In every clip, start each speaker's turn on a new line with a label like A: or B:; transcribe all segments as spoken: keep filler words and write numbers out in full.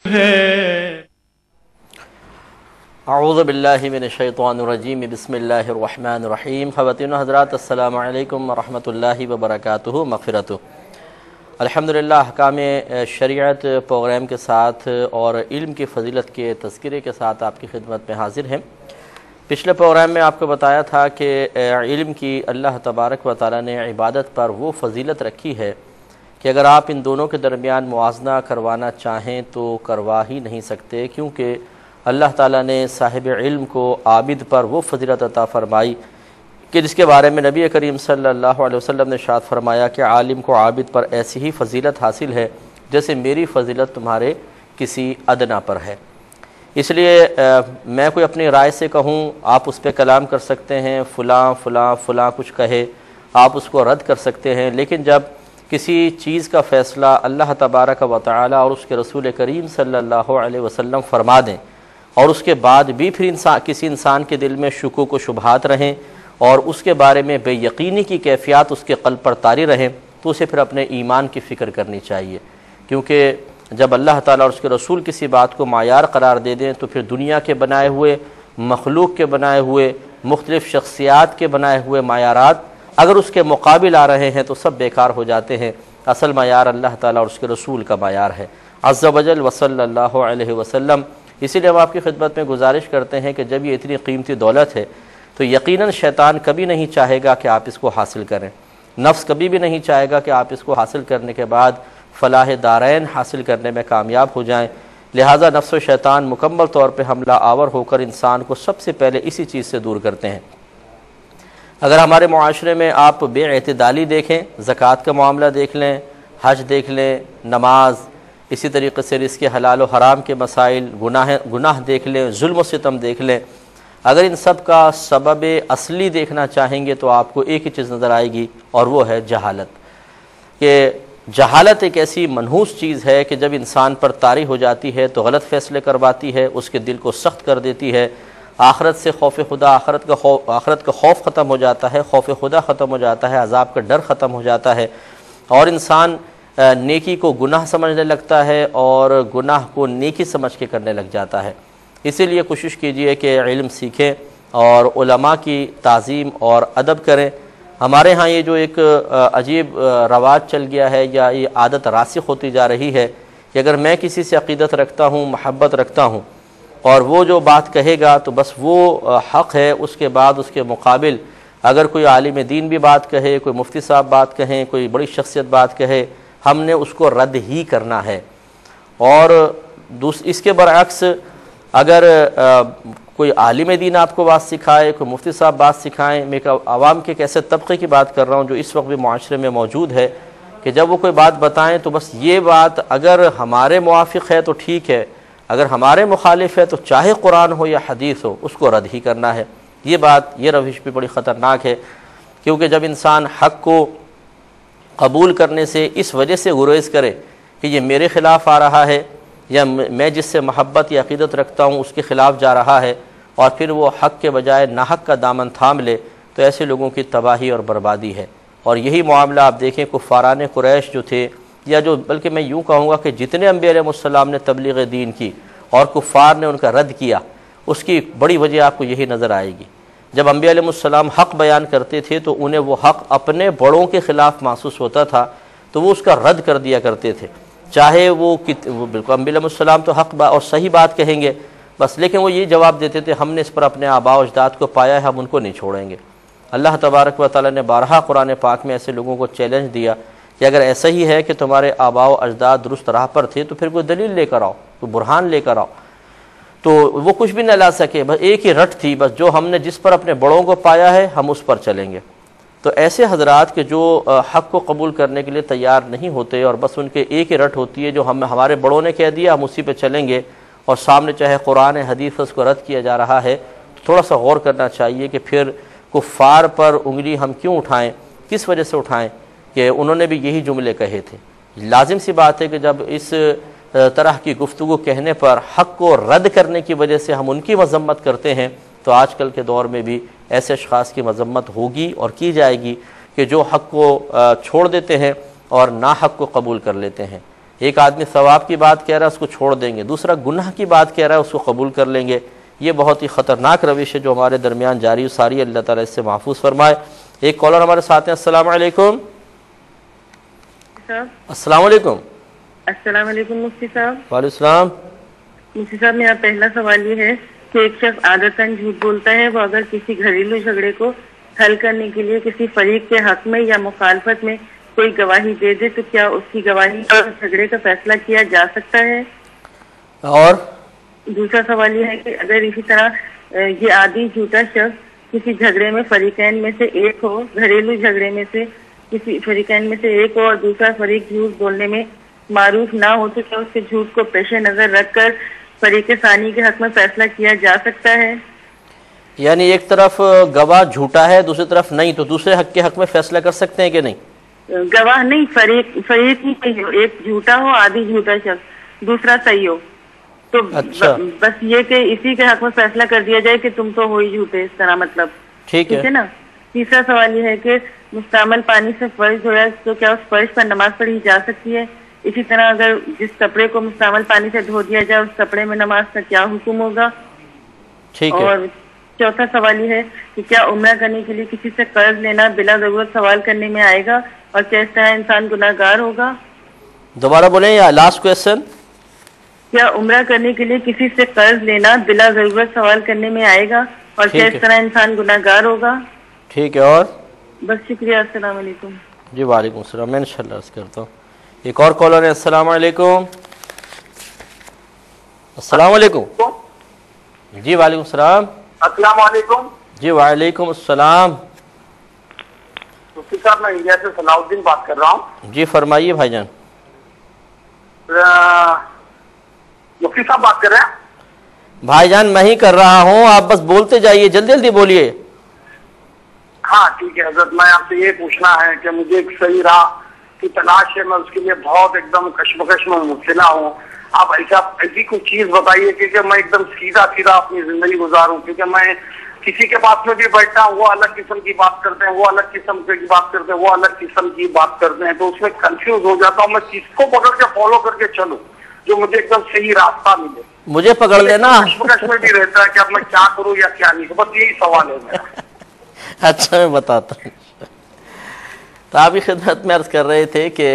A: ہے۔
B: اعوذ باللہ من الشیطان الرجیم، بسم اللہ الرحمن الرحیم۔ خواتین و حضرات، السلام علیکم ورحمۃ اللہ وبرکاتہ، مغفرتہ۔ الحمدللہ احکام شریعت پروگرام کے ساتھ اور علم کی فضیلت کے تذکرے کے ساتھ آپ کی خدمت میں حاضر ہیں۔ پچھلے پروگرام میں آپ کو بتایا تھا کہ علم کی اللہ تبارک و تعالی نے عبادت پر وہ فضیلت رکھی ہے کہ اگر آپ ان دونوں کے درمیان موازنہ کروانا چاہیں تو کروا ہی نہیں سکتے، کیونکہ اللہ تعالیٰ نے صاحب علم کو عابد پر وہ فضیلت عطا فرمائی کہ جس کے بارے میں نبی کریم صلی اللہ علیہ وسلم نے ارشاد فرمایا کہ عالم کو عابد پر ایسی ہی فضیلت حاصل ہے جیسے میری فضیلت تمہارے کسی ادنا پر ہے۔ اس لیے میں کوئی اپنی رائے سے کہوں، آپ اس پہ کلام کر سکتے ہیں، فلاں فلاں فلاں کچھ کہے، آپ اس کو رد کر سکتے ہیں، لیکن جب کسی چیز کا فیصلہ اللہ تبارک و تعالی اور اس کے رسول کریم صلی اللہ علیہ وسلم فرما دیں اور اس کے بعد بھی پھر انسان کسی انسان کے دل میں شکوک و شبہات رہیں اور اس کے بارے میں بے یقینی کی کیفیات اس کے قلب پر طاری رہیں، تو اسے پھر اپنے ایمان کی فکر کرنی چاہیے، کیونکہ جب اللہ تعالیٰ اور اس کے رسول کسی بات کو معیار قرار دے دیں تو پھر دنیا کے بنائے ہوئے، مخلوق کے بنائے ہوئے، مختلف شخصیات کے بنائے ہوئے معیارات اگر اس کے مقابل آ رہے ہیں تو سب بیکار ہو جاتے ہیں۔ اصل معیار اللہ تعالیٰ اور اس کے رسول کا معیار ہے عز و جل وصلی اللہ علیہ وسلم۔ اسی لیے ہم آپ کی خدمت میں گزارش کرتے ہیں کہ جب یہ اتنی قیمتی دولت ہے تو یقیناً شیطان کبھی نہیں چاہے گا کہ آپ اس کو حاصل کریں، نفس کبھی بھی نہیں چاہے گا کہ آپ اس کو حاصل کرنے کے بعد فلاح دارین حاصل کرنے میں کامیاب ہو جائیں، لہٰذا نفس و شیطان مکمل طور پہ حملہ آور ہو کر انسان کو سب سے پہلے اسی چیز سے دور کرتے ہیں۔ اگر ہمارے معاشرے میں آپ بے اعتدالی دیکھیں، زکوٰۃ کا معاملہ دیکھ لیں، حج دیکھ لیں، نماز، اسی طریقے سے رزق حلال و حرام کے مسائل، گناہ گناہ دیکھ لیں، ظلم و ستم دیکھ لیں، اگر ان سب کا سبب اصلی دیکھنا چاہیں گے تو آپ کو ایک ہی چیز نظر آئے گی اور وہ ہے جہالت۔ کہ جہالت ایک ایسی منحوس چیز ہے کہ جب انسان پر طاری ہو جاتی ہے تو غلط فیصلے کرواتی ہے، اس کے دل کو سخت کر دیتی ہے، آخرت سے خوف خدا آخرت کا خوف آخرت کا خوف ختم ہو جاتا ہے، خوف خدا ختم ہو جاتا ہے، عذاب کا ڈر ختم ہو جاتا ہے، اور انسان نیکی کو گناہ سمجھنے لگتا ہے اور گناہ کو نیکی سمجھ کے کرنے لگ جاتا ہے۔ اسی لیے کوشش کیجئے کہ علم سیکھیں اور علماء کی تعظیم اور ادب کریں۔ ہمارے ہاں یہ جو ایک عجیب رواج چل گیا ہے یا یہ عادت راسخ ہوتی جا رہی ہے کہ اگر میں کسی سے عقیدت رکھتا ہوں، محبت رکھتا ہوں اور وہ جو بات کہے گا تو بس وہ حق ہے، اس کے بعد اس کے مقابل اگر کوئی عالم دین بھی بات کہے، کوئی مفتی صاحب بات کہیں، کوئی بڑی شخصیت بات کہے، ہم نے اس کو رد ہی کرنا ہے۔ اور اس کے برعکس اگر کوئی عالم دین آپ کو بات سکھائے، کوئی مفتی صاحب بات سکھائیں، میں عوام کے ایک ایسے طبقے کی بات کر رہا ہوں جو اس وقت بھی معاشرے میں موجود ہے کہ جب وہ کوئی بات بتائیں تو بس یہ بات اگر ہمارے موافق ہے تو ٹھیک ہے، اگر ہمارے مخالف ہے تو چاہے قرآن ہو یا حدیث ہو اس کو رد ہی کرنا ہے۔ یہ بات، یہ روش بھی بڑی خطرناک ہے، کیونکہ جب انسان حق کو قبول کرنے سے اس وجہ سے گریز کرے کہ یہ میرے خلاف آ رہا ہے یا میں جس سے محبت یا عقیدت رکھتا ہوں اس کے خلاف جا رہا ہے، اور پھر وہ حق کے بجائے ناحق کا دامن تھام لے، تو ایسے لوگوں کی تباہی اور بربادی ہے۔ اور یہی معاملہ آپ دیکھیں کفاران قریش جو تھے، یا جو بلکہ میں یوں کہوں گا کہ جتنے انبیاء علیہ السلام نے تبلیغ دین کی اور کفار نے ان کا رد کیا، اس کی بڑی وجہ آپ کو یہی نظر آئے گی۔ جب انبیاء علیہ السلام حق بیان کرتے تھے تو انہیں وہ حق اپنے بڑوں کے خلاف محسوس ہوتا تھا تو وہ اس کا رد کر دیا کرتے تھے، چاہے وہ بالکل انبیاء علیہ السلام تو حق اور صحیح بات کہیں گے بس، لیکن وہ یہ جواب دیتے تھے ہم نے اس پر اپنے آباء و اجداد کو پایا ہے، ہم ان کو نہیں چھوڑیں گے۔ اللہ تبارک و تعالی نے بارہا قرآن پاک میں ایسے لوگوں کو چیلنج دیا کہ اگر ایسا ہی ہے کہ تمہارے آباء و اجداد درست راہ پر تھے تو پھر کوئی دلیل لے کر آؤ، کوئی برہان لے کر آؤ۔ تو وہ کچھ بھی نہ لا سکے، بس ایک ہی رٹ تھی، بس جو ہم نے جس پر اپنے بڑوں کو پایا ہے ہم اس پر چلیں گے۔ تو ایسے حضرات کے جو حق کو قبول کرنے کے لیے تیار نہیں ہوتے اور بس ان کے ایک ہی رٹ ہوتی ہے جو ہم ہمارے بڑوں نے کہہ دیا ہم اسی پہ چلیں گے، اور سامنے چاہے قرآن حدیث اس کو رد کیا جا رہا ہے، تو تھوڑا سا غور کرنا چاہیے کہ پھر کفار پر انگلی ہم کیوں اٹھائیں، کس وجہ سے اٹھائیں کہ انہوں نے بھی یہی جملے کہے تھے۔ لازم سی بات ہے کہ جب اس طرح کی گفتگو کہنے پر حق کو رد کرنے کی وجہ سے ہم ان کی مذمت کرتے ہیں تو آج کل کے دور میں بھی ایسے اشخاص کی مذمت ہوگی اور کی جائے گی کہ جو حق کو چھوڑ دیتے ہیں اور ناحق کو قبول کر لیتے ہیں۔ ایک آدمی ثواب کی بات کہہ رہا ہے، اس کو چھوڑ دیں گے، دوسرا گناہ کی بات کہہ رہا ہے، اس کو قبول کر لیں گے۔ یہ بہت ہی خطرناک روش ہے جو ہمارے درمیان جاری و ساری، اللہ تعالیٰ اس سے محفوظ فرمائے۔ ایک کالر ہمارے ساتھ ہیں۔ السلام علیکم۔ السلام علیکم۔
A: السلام علیکم مفتی صاحب۔
B: وعلیکم السلام۔
A: مفتی صاحب میرا پہلا سوال یہ ہے کہ ایک شخص عادتاً جھوٹ بولتا ہے، وہ اگر کسی گھریلو جھگڑے کو حل کرنے کے لیے کسی فریق کے حق میں یا مخالفت میں کوئی گواہی دے دے تو کیا اس کی گواہی پر جھگڑے کا فیصلہ کیا جا سکتا ہے؟
B: اور
A: دوسرا سوال یہ ہے کہ اگر اسی طرح یہ عادی جھوٹا شخص کسی جھگڑے میں فریقین میں سے ایک ہو، گھریلو جھگڑے میں سے کسی فریقین میں سے ایک ہو اور دوسرا فریق جھوٹ بولنے میں معروف نہ ہو تو کیا اس کے جھوٹ کو پیش نظر رکھ کر فریق ثانی کے حق میں فیصلہ کیا جا سکتا ہے؟
B: یعنی ایک طرف گواہ جھوٹا ہے، دوسری طرف نہیں، تو دوسرے حق کے حق میں فیصلہ کر سکتے ہیں کہ نہیں؟
A: گواہ نہیں، فریق فریق ہی صحیح ہو، ایک جھوٹا ہو آدھی جھوٹا شخص، دوسرا صحیح ہو، تو
B: اچھا
A: بس یہ کہ اسی کے حق میں فیصلہ کر دیا جائے کہ تم تو ہو ہی جھوٹے، اس طرح مطلب
B: ٹھیک ہے
A: نا۔ تیسرا سوال یہ ہے کہ مستعمل پانی سے فرش دھویا تو کیا اس فرش پر نماز پڑھی جا سکتی ہے؟ اسی طرح اگر جس کپڑے کو مستعمل پانی سے دھو دیا جائے اس کپڑے میں نماز کا کیا حکم ہوگا؟
B: ٹھیک ہے۔
A: اور چوتھا سوال یہ ہے کہ کیا عمرہ کرنے کے لیے کسی سے قرض لینا بلا ضرورت سوال کرنے میں آئے گا اور کیا اس طرح انسان گناہ گار ہوگا؟
B: دوبارہ بولیں یا لاسٹ کویشچن؟
A: کیا عمرہ کرنے کے لیے کسی سے قرض لینا بلا ضرورت سوال کرنے میں آئے گا اور کیا اس طرح انسان گناہ گار ہوگا؟
B: ٹھیک ہے، اور
A: بس شکریہ، السلام علیکم۔
B: جی وعلیکم السلام، میں انشاءاللہ عرض کرتا ہوں۔ ایک اور کالر ہے۔ السلام علیکم۔ السلام علیکم۔ جی وعلیکم السلام۔
C: السلام علیکم۔
B: جی وعلیکم السلام۔
C: مفتی صاحب میں انڈیا سے صلاح الدین بات کر رہا ہوں۔
B: جی فرمائیے بھائی جان۔
C: مفتی صاحب بات کر رہے ہیں؟
B: بھائی جان میں ہی کر رہا ہوں، آپ بس بولتے جائیے، جلدی جلدی بولیے۔
C: ہاں ٹھیک ہے حضرت، میں آپ سے یہ پوچھنا ہے کہ مجھے ایک صحیح راہ کی تلاش ہے، میں اس کے لیے بہت ایک دم کشمکش میں مبتلا ہوں۔ آپ ایسا ایسی کوئی چیز بتائیے کہ میں ایک دم سیدھا سیدھا اپنی زندگی گزاروں، کیونکہ میں کسی کے پاس میں بھی بیٹھتا ہوں، وہ الگ قسم کی بات کرتے ہیں، وہ الگ قسم کی بات کرتے ہیں، وہ الگ قسم کی بات کرتے ہیں، تو اس میں کنفیوز ہو جاتا ہوں، میں کس کو پکڑ کے فالو کر کے چلوں جو مجھے ایک دم صحیح راستہ ملے۔
B: مجھے پکڑ لینا۔
C: کشمکش میں بھی رہتا ہے کہ اب میں کیا کروں یا کیا نہیں، بس یہی سوال ہے میرا۔
B: اچھا میں بتاتا ہوں۔ تو آپ کی خدمت میں عرض کر رہے تھے کہ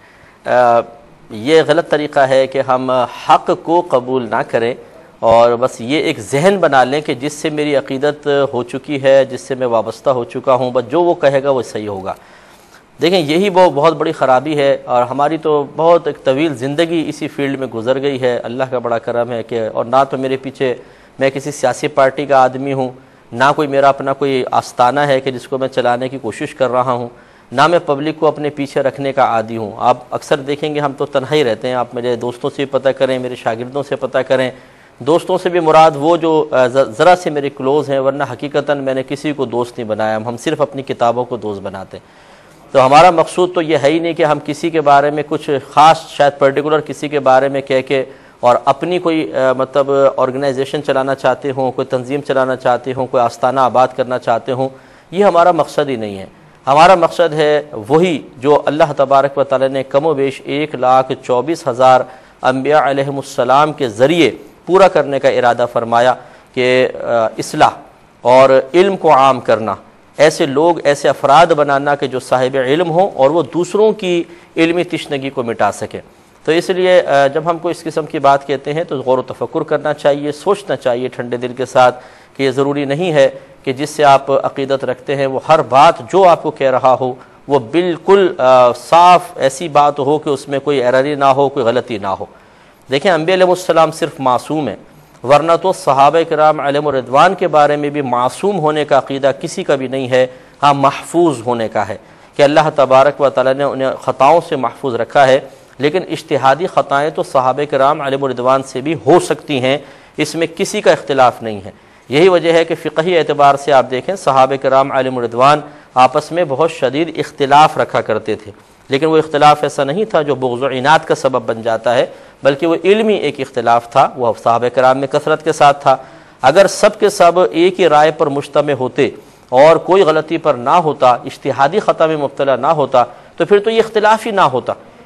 B: یہ غلط طریقہ ہے کہ ہم حق کو قبول نہ کریں اور بس یہ ایک ذہن بنا لیں کہ جس سے میری عقیدت ہو چکی ہے، جس سے میں وابستہ ہو چکا ہوں، بس جو وہ کہے گا وہ صحیح ہوگا۔ دیکھیں یہی وہ بہت بڑی خرابی ہے، اور ہماری تو بہت ایک طویل زندگی اسی فیلڈ میں گزر گئی ہے، اللہ کا بڑا کرم ہے کہ اور نہ تو میرے پیچھے میں کسی سیاسی پارٹی کا آدمی ہوں، نہ کوئی میرا اپنا کوئی آستانہ ہے کہ جس کو میں چلانے کی کوشش کر رہا ہوں، نہ میں پبلک کو اپنے پیچھے رکھنے کا عادی ہوں۔ آپ اکثر دیکھیں گے ہم تو تنہا ہی رہتے ہیں، آپ میرے دوستوں سے پتہ کریں، میرے شاگردوں سے پتہ کریں، دوستوں سے بھی مراد وہ جو ذرا سے میرے کلوز ہیں، ورنہ حقیقتاً میں نے کسی کو دوست نہیں بنایا، ہم صرف اپنی کتابوں کو دوست بناتے ہیں۔ تو ہمارا مقصود تو یہ ہے ہی نہیں کہ ہم کسی کے بارے میں کچھ خاص شاید پرٹیکولر کسی کے بارے میں کہہ کے اور اپنی کوئی مطلب آرگنائزیشن چلانا چاہتے ہوں، کوئی تنظیم چلانا چاہتے ہوں، کوئی آستانہ آباد کرنا چاہتے ہوں، یہ ہمارا مقصد ہی نہیں ہے۔ ہمارا مقصد ہے وہی جو اللہ تبارک و تعالی نے کم و بیش ایک لاکھ چوبیس ہزار انبیاء علیہم السلام کے ذریعے پورا کرنے کا ارادہ فرمایا کہ اصلاح اور علم کو عام کرنا، ایسے لوگ ایسے افراد بنانا کہ جو صاحب علم ہوں اور وہ دوسروں کی علمی تشنگی کو مٹا سکیں۔ تو اس لیے جب ہم کو اس قسم کی بات کہتے ہیں تو غور و تفکر کرنا چاہیے، سوچنا چاہیے ٹھنڈے دل کے ساتھ کہ یہ ضروری نہیں ہے کہ جس سے آپ عقیدت رکھتے ہیں وہ ہر بات جو آپ کو کہہ رہا ہو وہ بالکل صاف ایسی بات ہو کہ اس میں کوئی ایرری نہ ہو، کوئی غلطی نہ ہو۔ دیکھیں انبیاء علیہ السلام صرف معصوم ہیں، ورنہ تو صحابہ کرام علیہم الرضوان کے بارے میں بھی معصوم ہونے کا عقیدہ کسی کا بھی نہیں ہے، ہاں محفوظ ہونے کا ہے کہ اللہ تبارک و تعالی نے انہیں خطاؤں سے محفوظ رکھا ہے، لیکن اجتہادی خطائیں تو صحابہ کرام علیہم الرضوان سے بھی ہو سکتی ہیں، اس میں کسی کا اختلاف نہیں ہے۔ یہی وجہ ہے کہ فقہی اعتبار سے آپ دیکھیں صحابہ کرام علیہم الرضوان آپس میں بہت شدید اختلاف رکھا کرتے تھے، لیکن وہ اختلاف ایسا نہیں تھا جو بغض و عناد کا سبب بن جاتا ہے، بلکہ وہ علمی ایک اختلاف تھا، وہ صحابہ کرام میں کثرت کے ساتھ تھا۔ اگر سب کے سب ایک ہی رائے پر مجتمع ہوتے اور کوئی غلطی پر نہ ہوتا، اجتہادی خطا میں مبتلا نہ ہوتا، تو پھر تو یہ اختلاف ہی نہ ہوتا۔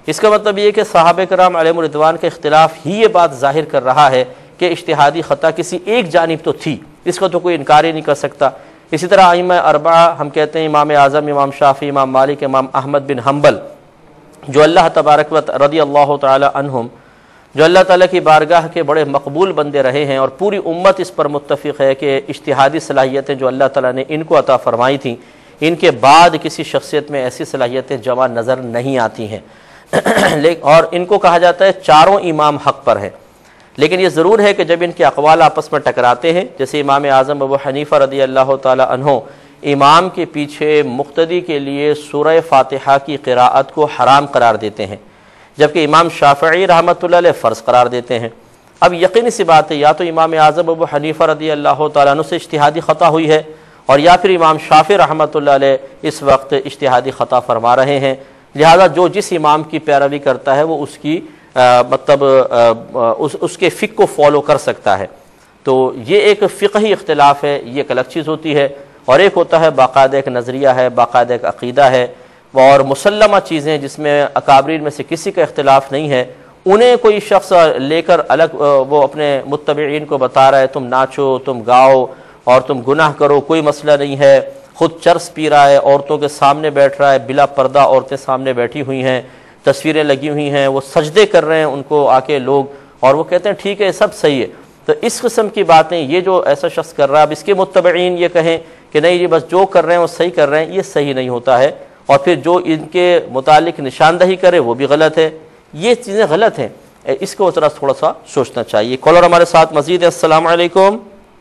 B: اس کا مطلب یہ کہ صحابہ کرام علیہم الرضوان کے اختلاف ہی یہ بات ظاہر کر رہا ہے کہ اجتہادی خطا کسی ایک جانب تو تھی، اس کا تو کوئی انکار ہی نہیں کر سکتا۔ اسی طرح ائمہ اربعہ ہم کہتے ہیں امام اعظم، امام شافعی، امام مالک، امام احمد بن حنبل، جو اللہ تبارک و رضی اللہ تعالی عنہم، جو اللہ تعالیٰ کی بارگاہ کے بڑے مقبول بندے رہے ہیں، اور پوری امت اس پر متفق ہے کہ اجتہادی صلاحیتیں جو اللہ تعالیٰ نے ان کو عطا فرمائی تھیں، ان کے بعد کسی شخصیت میں ایسی صلاحیتیں جمع نظر نہیں آتی ہیں، اور ان کو کہا جاتا ہے چاروں امام حق پر ہیں۔ لیکن یہ ضرور ہے کہ جب ان کے اقوال آپس میں ٹکراتے ہیں، جیسے امام اعظم ابو حنیفہ رضی اللہ تعالی عنہ امام کے پیچھے مقتدی کے لیے سورہ فاتحہ کی قراءت کو حرام قرار دیتے ہیں، جبکہ امام شافعی رحمۃ اللہ علیہ فرض قرار دیتے ہیں۔ اب یقینی سی بات ہے، یا تو امام اعظم ابو حنیفہ رضی اللہ تعالیٰ عنہ سے اجتہادی خطا ہوئی ہے، اور یا پھر امام شافعی رحمۃ اللہ علیہ اس وقت اجتہادی خطا فرما رہے ہیں، لہذا جو جس امام کی پیروی کرتا ہے وہ اس کی آ, مطلب آ, اس, اس کے فقہ کو فالو کر سکتا ہے۔ تو یہ ایک فقہی اختلاف ہے، یہ ایک الگ چیز ہوتی ہے، اور ایک ہوتا ہے باقاعدہ ایک نظریہ ہے، باقاعدہ ایک عقیدہ ہے، اور مسلمہ چیزیں جس میں اکابرین میں سے کسی کا اختلاف نہیں ہے، انہیں کوئی شخص لے کر الگ وہ اپنے متبعین کو بتا رہا ہے تم ناچو، تم گاؤ اور تم گناہ کرو، کوئی مسئلہ نہیں ہے، خود چرس پی رہا ہے، عورتوں کے سامنے بیٹھ رہا ہے، بلا پردہ عورتیں سامنے بیٹھی ہوئی ہیں، تصویریں لگی ہوئی ہیں، وہ سجدے کر رہے ہیں ان کو آ کے لوگ، اور وہ کہتے ہیں ٹھیک ہے سب صحیح ہے۔ تو اس قسم کی باتیں یہ جو ایسا شخص کر رہا ہے، اب اس کے متبعین یہ کہیں کہ نہیں یہ بس جو کر رہے ہیں وہ صحیح کر رہے ہیں، یہ صحیح نہیں ہوتا ہے، اور پھر جو ان کے متعلق نشاندہی کرے وہ بھی غلط ہے، یہ چیزیں غلط ہیں، اس کو ذرا تھوڑا سا سوچنا چاہیے۔ کالر ہمارے ساتھ مزید ہے، السلام علیکم۔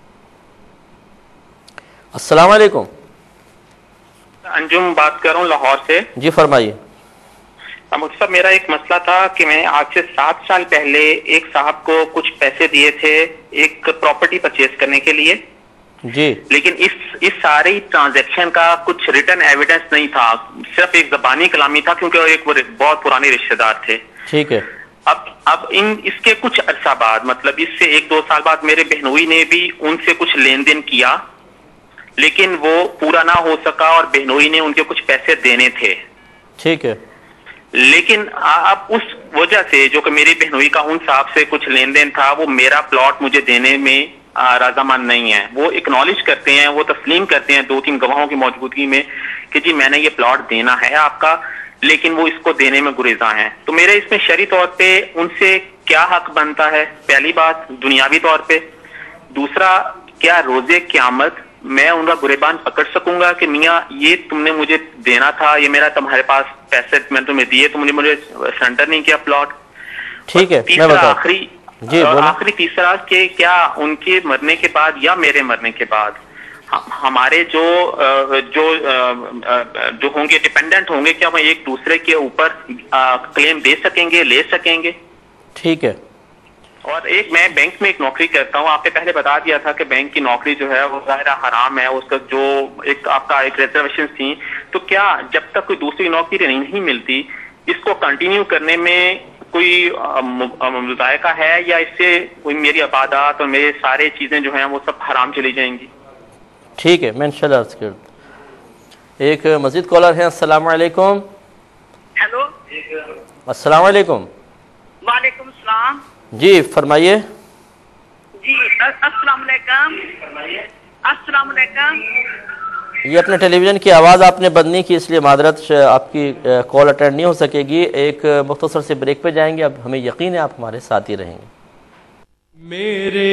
B: السلام علیکم،
D: انجم بات کر رہا ہوں لاہور سے۔
B: جی فرمائیے۔
D: مفتی صاحب میرا ایک مسئلہ تھا کہ میں آج سے سات سال پہلے ایک صاحب کو کچھ پیسے دیے تھے ایک پراپرٹی پرچیز کرنے کے لیے،
B: جی،
D: لیکن اس اس سارے ٹرانزیکشن کا کچھ ریٹن ایویڈنس نہیں تھا، صرف ایک زبانی کلامی تھا، کیونکہ وہ ایک بہت پرانے رشتہ دار تھے۔
B: ٹھیک ہے۔
D: اب اب ان اس کے کچھ عرصہ بعد، مطلب اس سے ایک دو سال بعد، میرے بہنوئی نے بھی ان سے کچھ لین دین کیا، لیکن وہ پورا نہ ہو سکا، اور بہنوئی نے ان کے کچھ پیسے دینے تھے۔
B: ٹھیک ہے۔
D: لیکن اب اس وجہ سے جو کہ میری بہنوئی کا ان صاحب سے کچھ لین دین تھا، وہ میرا پلاٹ مجھے دینے میں رضامند نہیں ہے۔ وہ اکنالج کرتے ہیں، وہ تسلیم کرتے ہیں دو تین گواہوں کی موجودگی میں کہ جی میں نے یہ پلاٹ دینا ہے آپ کا، لیکن وہ اس کو دینے میں گریزاں ہیں۔ تو میرے اس میں شرعی طور پہ ان سے کیا حق بنتا ہے؟ پہلی بات دنیاوی طور پہ۔ دوسرا، کیا روزے قیامت میں ان کا گریبان پکڑ سکوں گا کہ میاں یہ تم نے مجھے دینا تھا، یہ میرا تمہارے پاس پیسے میں تمہیں دیے، تو مجھے مجھے سرنڈر نہیں کیا پلاٹ؟
B: ٹھیک ہے،
D: تیسرا آخری
B: جی
D: آخری تیسرا کہ کیا ان کے مرنے کے بعد یا میرے مرنے کے بعد ہمارے جو جو جو ہوں گے ڈیپینڈنٹ ہوں گے، کیا وہ ایک دوسرے کے اوپر کلیم دے سکیں گے، لے سکیں گے؟
B: ٹھیک ہے۔
D: اور ایک میں بینک میں ایک نوکری کرتا ہوں، آپ نے پہلے بتا دیا تھا کہ بینک کی نوکری جو ہے وہ ظاہر حرام ہے، اس کا جو ایک آپ کا ایک ریزرویشن تھی، تو کیا جب تک کوئی دوسری نوکری نہیں ملتی اس کو کنٹینیو کرنے میں کوئی ذائقہ ہے، یا اس سے کوئی میری عبادات اور میرے سارے چیزیں جو ہیں وہ سب حرام چلی جائیں گی؟
B: ٹھیک ہے، میں انشاءاللہ عرض کر دوں۔ ایک مزید کالر ہے، السلام علیکم۔
E: ہیلو،
B: السلام علیکم۔
E: وعلیکم السلام۔
B: جی فرمائیے۔
E: جی السلام علیکم۔ السلام علیکم۔
B: یہ اپنے ٹیلی ویژن کی آواز آپ نے بند نہیں کی، اس لیے معذرت، آپ کی کال اٹینڈ نہیں ہو سکے گی۔ ایک مختصر سے بریک پہ جائیں گے، اب ہمیں یقین ہے آپ ہمارے ساتھ ہی رہیں گے۔
F: میرے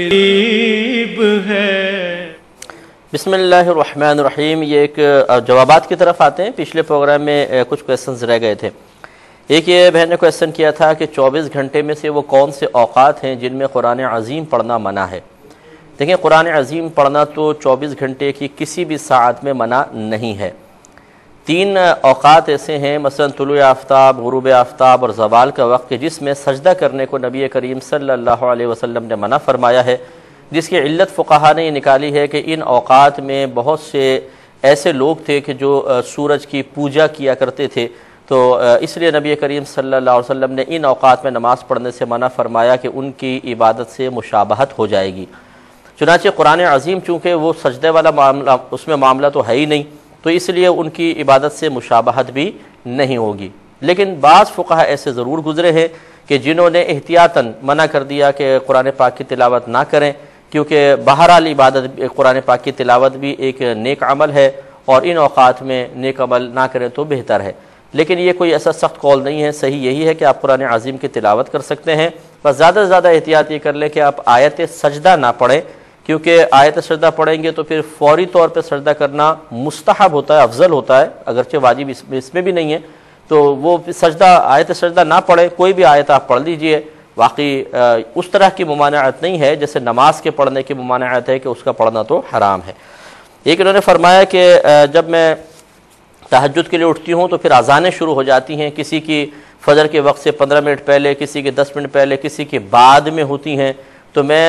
F: غریب ہے۔
B: بسم اللہ الرحمن الرحیم۔ یہ ایک جوابات کی طرف آتے ہیں۔ پچھلے پروگرام میں کچھ کویسچنز رہ گئے تھے۔ ایک یہ بہن نے کویسچن کیا تھا کہ چوبیس گھنٹے میں سے وہ کون سے اوقات ہیں جن میں قرآن عظیم پڑھنا منع ہے؟ دیکھیں، قرآن عظیم پڑھنا تو چوبیس گھنٹے کی کسی بھی ساعت میں منع نہیں ہے۔ تین اوقات ایسے ہیں، مثلا طلوع آفتاب، غروب آفتاب اور زوال کا وقت، جس میں سجدہ کرنے کو نبی کریم صلی اللہ علیہ وسلم نے منع فرمایا ہے، جس کی علت فقہا نے یہ نکالی ہے کہ ان اوقات میں بہت سے ایسے لوگ تھے کہ جو سورج کی پوجا کیا کرتے تھے، تو اس لیے نبی کریم صلی اللہ علیہ وسلم نے ان اوقات میں نماز پڑھنے سے منع فرمایا کہ ان کی عبادت سے مشابہت ہو جائے گی۔ چنانچہ قرآن عظیم چونکہ وہ سجدے والا معاملہ، اس میں معاملہ تو ہے ہی نہیں، تو اس لیے ان کی عبادت سے مشابہت بھی نہیں ہوگی۔ لیکن بعض فقہا ایسے ضرور گزرے ہیں کہ جنہوں نے احتیاطاً منع کر دیا کہ قرآن پاک کی تلاوت نہ کریں، کیونکہ بہرحال عبادت قرآن پاک کی تلاوت بھی ایک نیک عمل ہے اور ان اوقات میں نیک عمل نہ کریں تو بہتر ہے۔ لیکن یہ کوئی ایسا سخت قول نہیں ہے، صحیح یہی ہے کہ آپ قرآن عظیم کی تلاوت کر سکتے ہیں، بس زیادہ سے زیادہ احتیاط یہ کر لیں کہ آپ آیت سجدہ نہ پڑھیں، کیونکہ آیت سجدہ پڑھیں گے تو پھر فوری طور پہ سجدہ کرنا مستحب ہوتا ہے، افضل ہوتا ہے، اگرچہ واجب اس میں بھی نہیں ہے، تو وہ سجدہ آیت سجدہ نہ پڑھیں، کوئی بھی آیت آپ پڑھ لیجئے، واقعی اس طرح کی ممانعت نہیں ہے جیسے نماز کے پڑھنے کی ممانعت ہے کہ اس کا پڑھنا تو حرام ہے۔ ایک انہوں نے فرمایا کہ جب میں تہجد کے لیے اٹھتی ہوں تو پھر اذانیں شروع ہو جاتی ہیں، کسی کی فجر کے وقت سے پندرہ منٹ پہلے، کسی کے دس منٹ پہلے، کسی کے بعد میں ہوتی ہیں، تو میں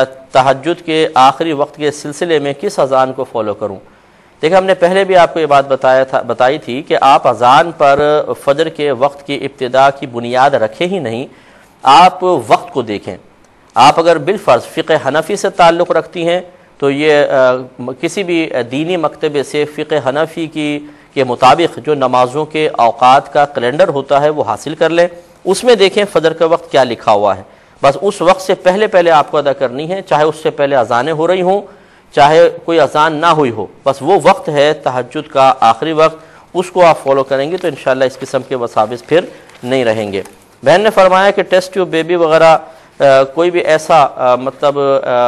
B: تہجد کے آخری وقت کے سلسلے میں کس اذان کو فالو کروں؟ دیکھیں، ہم نے پہلے بھی آپ کو یہ بات بتایا تھا بتائی تھی کہ آپ اذان پر فجر کے وقت کی ابتدا کی بنیاد رکھیں ہی نہیں، آپ وقت کو دیکھیں۔ آپ اگر بالفرض فقہ حنفی سے تعلق رکھتی ہیں تو یہ کسی بھی دینی مکتبے سے فقہ حنفی کی کے مطابق جو نمازوں کے اوقات کا کیلنڈر ہوتا ہے وہ حاصل کر لیں، اس میں دیکھیں فجر کا وقت کیا لکھا ہوا ہے، بس اس وقت سے پہلے پہلے آپ کو ادا کرنی ہے، چاہے اس سے پہلے اذانیں ہو رہی ہوں، چاہے کوئی اذان نہ ہوئی ہو، بس وہ وقت ہے تہجد کا آخری وقت، اس کو آپ فالو کریں گے تو انشاءاللہ اس قسم کے وساوس پھر نہیں رہیں گے۔ بہن نے فرمایا کہ ٹیسٹ ٹیوب بیبی وغیرہ کوئی بھی ایسا مطلب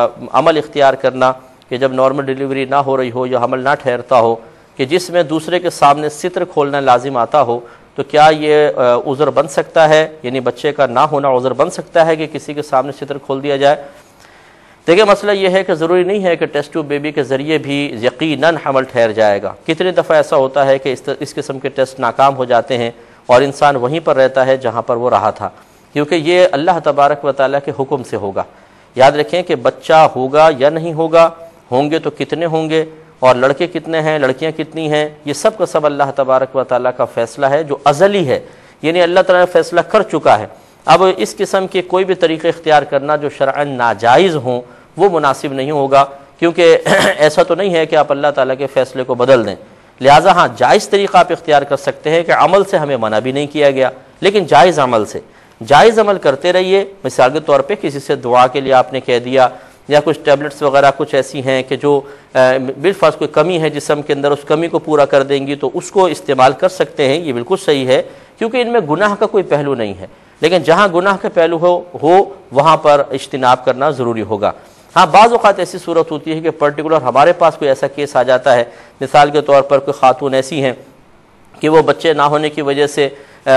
B: عمل اختیار کرنا کہ جب نارمل ڈیلیوری نہ ہو رہی ہو یا حمل نہ ٹھہرتا ہو کہ جس میں دوسرے کے سامنے ستر کھولنا لازم آتا ہو، تو کیا یہ عذر بن سکتا ہے؟ یعنی بچے کا نہ ہونا عذر بن سکتا ہے کہ کسی کے سامنے ستر کھول دیا جائے؟ دیکھیں، مسئلہ یہ ہے کہ ضروری نہیں ہے کہ ٹیسٹ ٹیوب بیبی کے ذریعے بھی یقیناً حمل ٹھہر جائے گا۔ کتنی دفعہ ایسا ہوتا ہے کہ اس قسم کے ٹیسٹ ناکام ہو جاتے ہیں اور انسان وہیں پر رہتا ہے جہاں پر وہ رہا تھا، کیونکہ یہ اللہ تبارک و تعالیٰ کے حکم سے ہوگا۔ یاد رکھیں کہ بچہ ہوگا یا نہیں ہوگا، ہوں گے تو کتنے ہوں گے، اور لڑکے کتنے ہیں، لڑکیاں کتنی ہیں، یہ سب کا سب اللہ تبارک و تعالیٰ کا فیصلہ ہے جو ازلی ہے، یعنی اللہ تعالیٰ نے فیصلہ کر چکا ہے۔ اب اس قسم کے کوئی بھی طریقے اختیار کرنا جو شرعاً ناجائز ہوں وہ مناسب نہیں ہوگا، کیونکہ ایسا تو نہیں ہے کہ آپ اللہ تعالیٰ کے فیصلے کو بدل دیں۔ لہٰذا ہاں، جائز طریقہ آپ اختیار کر سکتے ہیں کہ عمل سے ہمیں منع بھی نہیں کیا گیا، لیکن جائز عمل سے جائز عمل کرتے رہیے۔ مثال کے طور پہ کسی سے دعا کے لیے آپ نے کہہ دیا، یا کچھ ٹیبلٹس وغیرہ کچھ ایسی ہیں کہ جو بالفرض کوئی کمی ہے جسم کے اندر، اس کمی کو پورا کر دیں گی تو اس کو استعمال کر سکتے ہیں، یہ بالکل صحیح ہے، کیونکہ ان میں گناہ کا کوئی پہلو نہیں ہے، لیکن جہاں گناہ کا پہلو ہو ہو وہاں پر اجتناب کرنا ضروری ہوگا۔ ہاں، بعض اوقات ایسی صورت ہوتی ہے کہ پرٹیکولر ہمارے پاس کوئی ایسا کیس آ جاتا ہے، مثال کے طور پر کوئی خاتون ایسی ہیں کہ وہ بچے نہ ہونے کی وجہ سے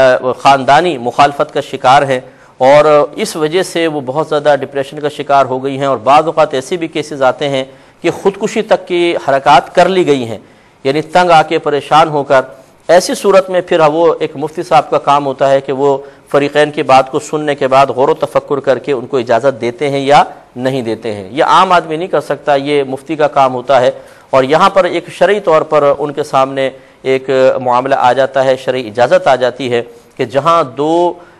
B: خاندانی مخالفت کا شکار ہیں، اور اس وجہ سے وہ بہت زیادہ ڈپریشن کا شکار ہو گئی ہیں، اور بعض اوقات ایسے بھی کیسز آتے ہیں کہ خودکشی تک کی حرکات کر لی گئی ہیں، یعنی تنگ آ کے پریشان ہو کر۔ ایسی صورت میں پھر وہ ایک مفتی صاحب کا کام ہوتا ہے کہ وہ فریقین کی بات کو سننے کے بعد غور و تفکر کر کے ان کو اجازت دیتے ہیں یا نہیں دیتے ہیں۔ یہ عام آدمی نہیں کر سکتا، یہ مفتی کا کام ہوتا ہے، اور یہاں پر ایک شرعی طور پر ان کے سامنے ایک معاملہ آ جاتا ہے، شرعی اجازت آ جاتی ہے کہ جہاں دو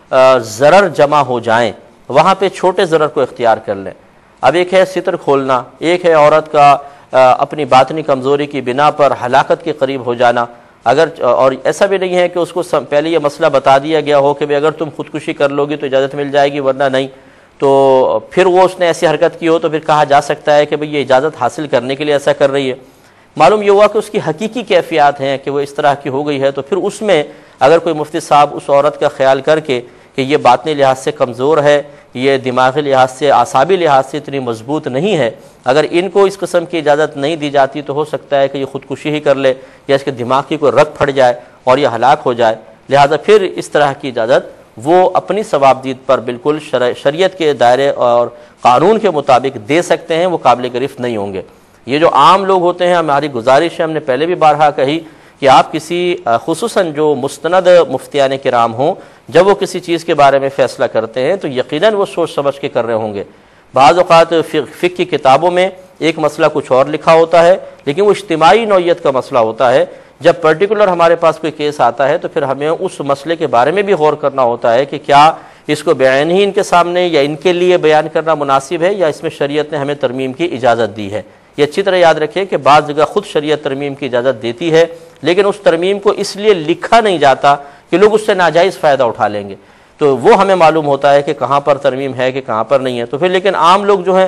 B: ضرر جمع ہو جائیں وہاں پہ چھوٹے ضرر کو اختیار کر لیں۔ اب ایک ہے ستر کھولنا، ایک ہے عورت کا اپنی باطنی کمزوری کی بنا پر ہلاکت کے قریب ہو جانا۔ اگر اور ایسا بھی نہیں ہے کہ اس کو پہلے یہ مسئلہ بتا دیا گیا ہو کہ اگر تم خودکشی کر لو گی تو اجازت مل جائے گی ورنہ نہیں، تو پھر وہ اس نے ایسی حرکت کی ہو تو پھر کہا جا سکتا ہے کہ بھئی یہ اجازت حاصل کرنے کے لیے ایسا کر رہی ہے۔ معلوم یہ ہوا کہ اس کی حقیقی کیفیات ہیں کہ وہ اس طرح کی ہو گئی ہے، تو پھر اس میں اگر کوئی مفتی صاحب اس عورت کا خیال کر کے کہ یہ باطنی لحاظ سے کمزور ہے، یہ دماغی لحاظ سے، اعصابی لحاظ سے اتنی مضبوط نہیں ہے، اگر ان کو اس قسم کی اجازت نہیں دی جاتی تو ہو سکتا ہے کہ یہ خودکشی ہی کر لے یا اس کے دماغ کی کوئی رگ پھٹ جائے اور یہ ہلاک ہو جائے، لہذا پھر اس طرح کی اجازت وہ اپنی ثوابدید پر بالکل شریعت کے دائرے اور قانون کے مطابق دے سکتے ہیں، وہ قابل گرفت نہیں ہوں گے۔ یہ جو عام لوگ ہوتے ہیں، ہماری گزارش ہے، ہم نے پہلے بھی بارہا کہی کہ آپ کسی خصوصاً جو مستند مفتیان کرام ہوں، جب وہ کسی چیز کے بارے میں فیصلہ کرتے ہیں تو یقیناً وہ سوچ سمجھ کے کر رہے ہوں گے۔ بعض اوقات فقہ کی کتابوں میں ایک مسئلہ کچھ اور لکھا ہوتا ہے، لیکن وہ اجتماعی نوعیت کا مسئلہ ہوتا ہے۔ جب پرٹیکولر ہمارے پاس کوئی کیس آتا ہے تو پھر ہمیں اس مسئلے کے بارے میں بھی غور کرنا ہوتا ہے کہ کیا اس کو بعین ہی ان کے سامنے یا ان کے لیے بیان کرنا مناسب ہے یا اس میں شریعت نے ہمیں ترمیم کی اجازت دی ہے۔ یہ اچھی طرح یاد رکھیں کہ بعض جگہ خود شریعت ترمیم کی اجازت دیتی ہے، لیکن اس ترمیم کو اس لیے لکھا نہیں جاتا کہ لوگ اس سے ناجائز فائدہ اٹھا لیں گے، تو وہ ہمیں معلوم ہوتا ہے کہ کہاں پر ترمیم ہے کہ کہاں پر نہیں ہے۔ تو پھر لیکن عام لوگ جو ہیں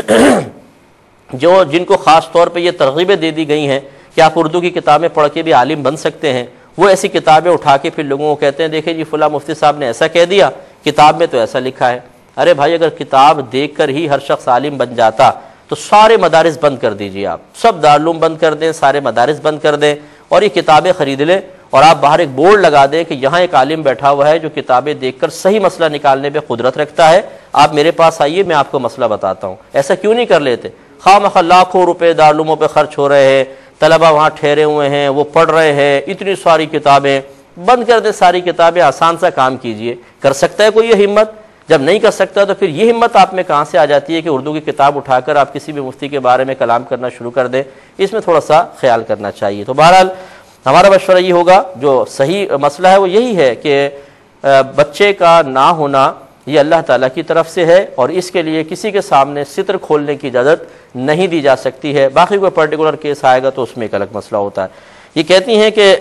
B: جو جن کو خاص طور پہ یہ ترغیبیں دے دی گئی ہیں کہ آپ اردو کی کتابیں پڑھ کے بھی عالم بن سکتے ہیں، وہ ایسی کتابیں اٹھا کے پھر لوگوں کو کہتے ہیں دیکھیں جی فلاں مفتی صاحب نے ایسا کہہ دیا، کتاب میں تو ایسا لکھا ہے۔ ارے بھائی اگر کتاب دیکھ کر ہی ہر شخص عالم بن جاتا تو سارے مدارس بند کر دیجئے، آپ سب دارالعلوم بند کر دیں، سارے مدارس بند کر دیں اور یہ کتابیں خرید لیں، اور آپ باہر ایک بورڈ لگا دیں کہ یہاں ایک عالم بیٹھا ہوا ہے جو کتابیں دیکھ کر صحیح مسئلہ نکالنے پہ قدرت رکھتا ہے، آپ میرے پاس آئیے میں آپ کو مسئلہ بتاتا ہوں۔ ایسا کیوں نہیں کر لیتے؟ خواہ مخواہ لاکھوں روپے دارالعلوموں پہ خرچ ہو رہے ہیں، طلبہ وہاں ٹھہرے ہوئے ہیں، وہ پڑھ رہے ہیں، اتنی ساری کتابیں، بند کر دیں ساری کتابیں، آسان سا کام کیجئے۔ کر سکتا ہے کوئی یہ ہمت؟ جب نہیں کر سکتا تو پھر یہ ہمت آپ میں کہاں سے آ جاتی ہے کہ اردو کی کتاب اٹھا کر آپ کسی بھی مفتی کے بارے میں کلام کرنا شروع کر دیں؟ اس میں تھوڑا سا خیال کرنا چاہیے۔ تو بہرحال ہمارا مشورہ یہ ہوگا، جو صحیح مسئلہ ہے وہ یہی ہے کہ بچے کا نہ ہونا یہ اللہ تعالیٰ کی طرف سے ہے، اور اس کے لیے کسی کے سامنے ستر کھولنے کی اجازت نہیں دی جا سکتی ہے۔ باقی کوئی پرٹیکولر کیس آئے گا تو اس میں ایک الگ مسئلہ ہوتا ہے۔ یہ کہتی ہیں کہ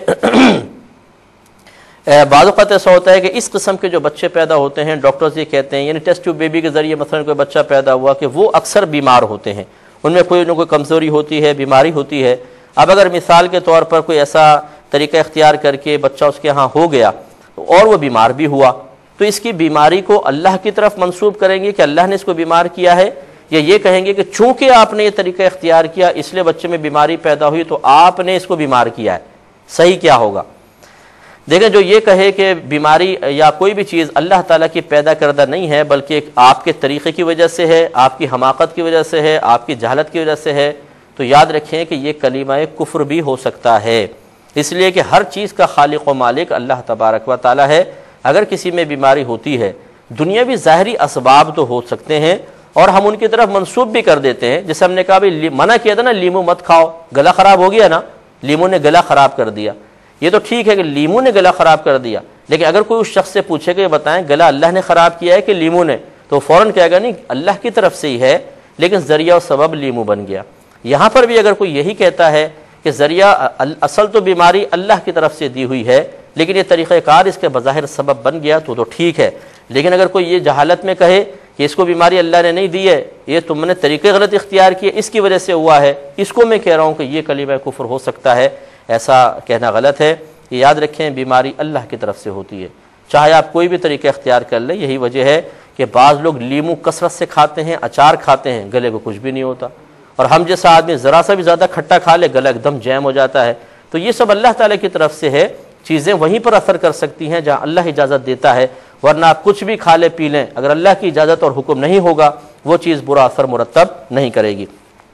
B: بعض اوقات ایسا ہوتا ہے کہ اس قسم کے جو بچے پیدا ہوتے ہیں، ڈاکٹرز یہ کہتے ہیں، یعنی ٹیسٹ ٹیوب بیبی کے ذریعے مثلا کوئی بچہ پیدا ہوا کہ وہ اکثر بیمار ہوتے ہیں، ان میں کوئی نہ کوئی کمزوری ہوتی ہے، بیماری ہوتی ہے۔ اب اگر مثال کے طور پر کوئی ایسا طریقہ اختیار کر کے بچہ اس کے ہاں ہو گیا اور وہ بیمار بھی ہوا، تو اس کی بیماری کو اللہ کی طرف منسوب کریں گے کہ اللہ نے اس کو بیمار کیا ہے، یا یہ کہیں گے کہ چونکہ آپ نے یہ طریقہ اختیار کیا اس لیے بچے میں بیماری پیدا ہوئی تو آپ نے اس کو بیمار کیا ہے؟ صحیح کیا ہوگا؟ دیکھیں، جو یہ کہے کہ بیماری یا کوئی بھی چیز اللہ تعالیٰ کی پیدا کردہ نہیں ہے بلکہ ایک آپ کے طریقے کی وجہ سے ہے، آپ کی حماقت کی وجہ سے ہے، آپ کی جہالت کی وجہ سے ہے، تو یاد رکھیں کہ یہ کلمہ کفر بھی ہو سکتا ہے، اس لیے کہ ہر چیز کا خالق و مالک اللہ تبارک و تعالیٰ ہے۔ اگر کسی میں بیماری ہوتی ہے، دنیاوی ظاہری اسباب تو ہو سکتے ہیں اور ہم ان کی طرف منسوب بھی کر دیتے ہیں، جیسے ہم نے کہا بھی منع کیا تھا نا لیمو مت کھاؤ، گلا خراب ہو گیا نا، لیمو نے گلا خراب کر دیا، یہ تو ٹھیک ہے کہ لیمو نے گلا خراب کر دیا، لیکن اگر کوئی اس شخص سے پوچھے کہ بتائیں گلا اللہ نے خراب کیا ہے کہ لیمو نے، تو فوراً کہے گا نہیں اللہ کی طرف سے ہی ہے، لیکن ذریعہ و سبب لیمو بن گیا۔ یہاں پر بھی اگر کوئی یہی کہتا ہے کہ ذریعہ اصل تو بیماری اللہ کی طرف سے دی ہوئی ہے لیکن یہ طریقہ کار اس کے بظاہر سبب بن گیا تو تو ٹھیک ہے، لیکن اگر کوئی یہ جہالت میں کہے کہ اس کو بیماری اللہ نے نہیں دی ہے، یہ تم نے طریقے غلط اختیار کیے اس کی وجہ سے ہوا ہے، اس کو میں کہہ رہا ہوں کہ یہ کلمہ کفر ہو سکتا ہے، ایسا کہنا غلط ہے۔ یہ یاد رکھیں بیماری اللہ کی طرف سے ہوتی ہے، چاہے آپ کوئی بھی طریقہ اختیار کر لیں۔ یہی وجہ ہے کہ بعض لوگ لیمو کثرت سے کھاتے ہیں، اچار کھاتے ہیں، گلے کو کچھ بھی نہیں ہوتا، اور ہم جیسا آدمی ذرا سا بھی زیادہ کھٹا کھا لے گلا ایک دم جیم ہو جاتا ہے۔ تو یہ سب اللہ تعالیٰ کی طرف سے ہے، چیزیں وہیں پر اثر کر سکتی ہیں جہاں اللہ اجازت دیتا ہے، ورنہ آپ کچھ بھی کھا لے پی لیں، اگر اللہ کی اجازت اور حکم نہیں ہوگا وہ چیز برا اثر مرتب نہیں کرے گی۔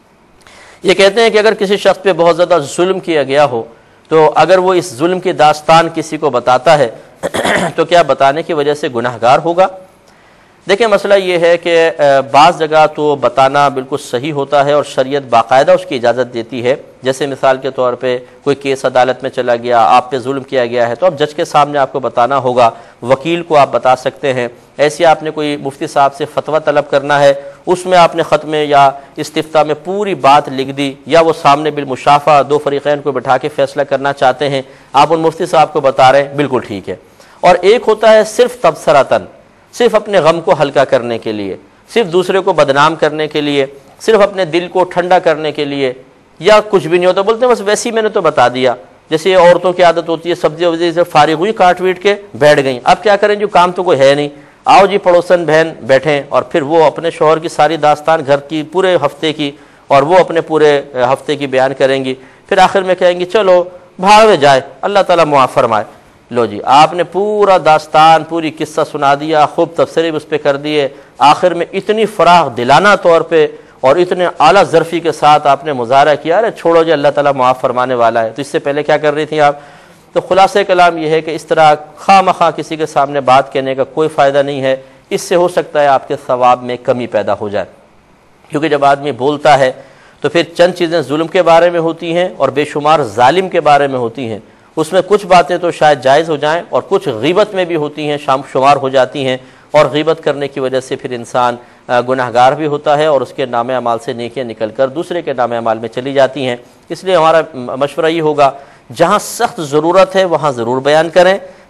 B: یہ کہتے ہیں کہ اگر کسی شخص پہ بہت زیادہ ظلم کیا گیا ہو تو اگر وہ اس ظلم کی داستان کسی کو بتاتا ہے تو کیا بتانے کی وجہ سے گناہ گار ہوگا؟ دیکھیں مسئلہ یہ ہے کہ بعض جگہ تو بتانا بالکل صحیح ہوتا ہے اور شریعت باقاعدہ اس کی اجازت دیتی ہے، جیسے مثال کے طور پہ کوئی کیس عدالت میں چلا گیا، آپ پہ ظلم کیا گیا ہے تو اب جج کے سامنے آپ کو بتانا ہوگا، وکیل کو آپ بتا سکتے ہیں۔ ایسے آپ نے کوئی مفتی صاحب سے فتویٰ طلب کرنا ہے، اس میں آپ نے خط میں یا استفتاء میں پوری بات لکھ دی، یا وہ سامنے بالمشافہ دو فریقین کو بٹھا کے فیصلہ کرنا چاہتے ہیں، آپ ان مفتی صاحب کو بتا رہے ہیں، بالکل ٹھیک ہے۔ اور ایک ہوتا ہے صرف تبصرتاً، صرف اپنے غم کو ہلکا کرنے کے لیے، صرف دوسرے کو بدنام کرنے کے لیے، صرف اپنے دل کو ٹھنڈا کرنے کے لیے، یا کچھ بھی نہیں ہوتا، بولتے ہیں بس ویسے ہی میں نے تو بتا دیا، جیسے یہ عورتوں کی عادت ہوتی ہے سبزی وبزی سے فارغ ہوئی کاٹ ویٹ کے بیٹھ گئیں، اب کیا کریں جو کام تو کوئی ہے نہیں، آؤ جی پڑوسن بہن بیٹھیں، اور پھر وہ اپنے شوہر کی ساری داستان گھر کی پورے ہفتے کی اور وہ اپنے پورے ہفتے کی بیان کریں گی، پھر آخر میں کہیں گی چلو بھاڑ میں جائے اللہ تعالیٰ معاف فرمائے۔ لو جی آپ نے پورا داستان پوری قصہ سنا دیا، خوب تبصرے بھی اس پہ کر دیے، آخر میں اتنی فراغ دلانہ طور پہ اور اتنے اعلیٰ ظرفی کے ساتھ آپ نے مظاہرہ کیا، ارے چھوڑو جی اللہ تعالیٰ معاف فرمانے والا ہے، تو اس سے پہلے کیا کر رہی تھیں آپ؟ تو خلاصہ کلام یہ ہے کہ اس طرح خواہ مخواہ کسی کے سامنے بات کہنے کا کوئی فائدہ نہیں ہے، اس سے ہو سکتا ہے آپ کے ثواب میں کمی پیدا ہو جائے، کیونکہ جب آدمی بولتا ہے تو پھر چند چیزیں ظلم کے بارے میں ہوتی ہیں اور بے شمار ظالم کے بارے میں ہوتی ہیں، اس میں کچھ باتیں تو شاید جائز ہو جائیں اور کچھ غیبت میں بھی ہوتی ہیں، شام شمار ہو جاتی ہیں، اور غیبت کرنے کی وجہ سے پھر انسان گناہ گار بھی ہوتا ہے اور اس کے نام اعمال سے نیکیاں نکل کر دوسرے کے نام اعمال میں چلی جاتی ہیں۔ اس لیے ہمارا مشورہ یہ ہوگا جہاں سخت ضرورت ہے وہاں ضرور بیان کریں،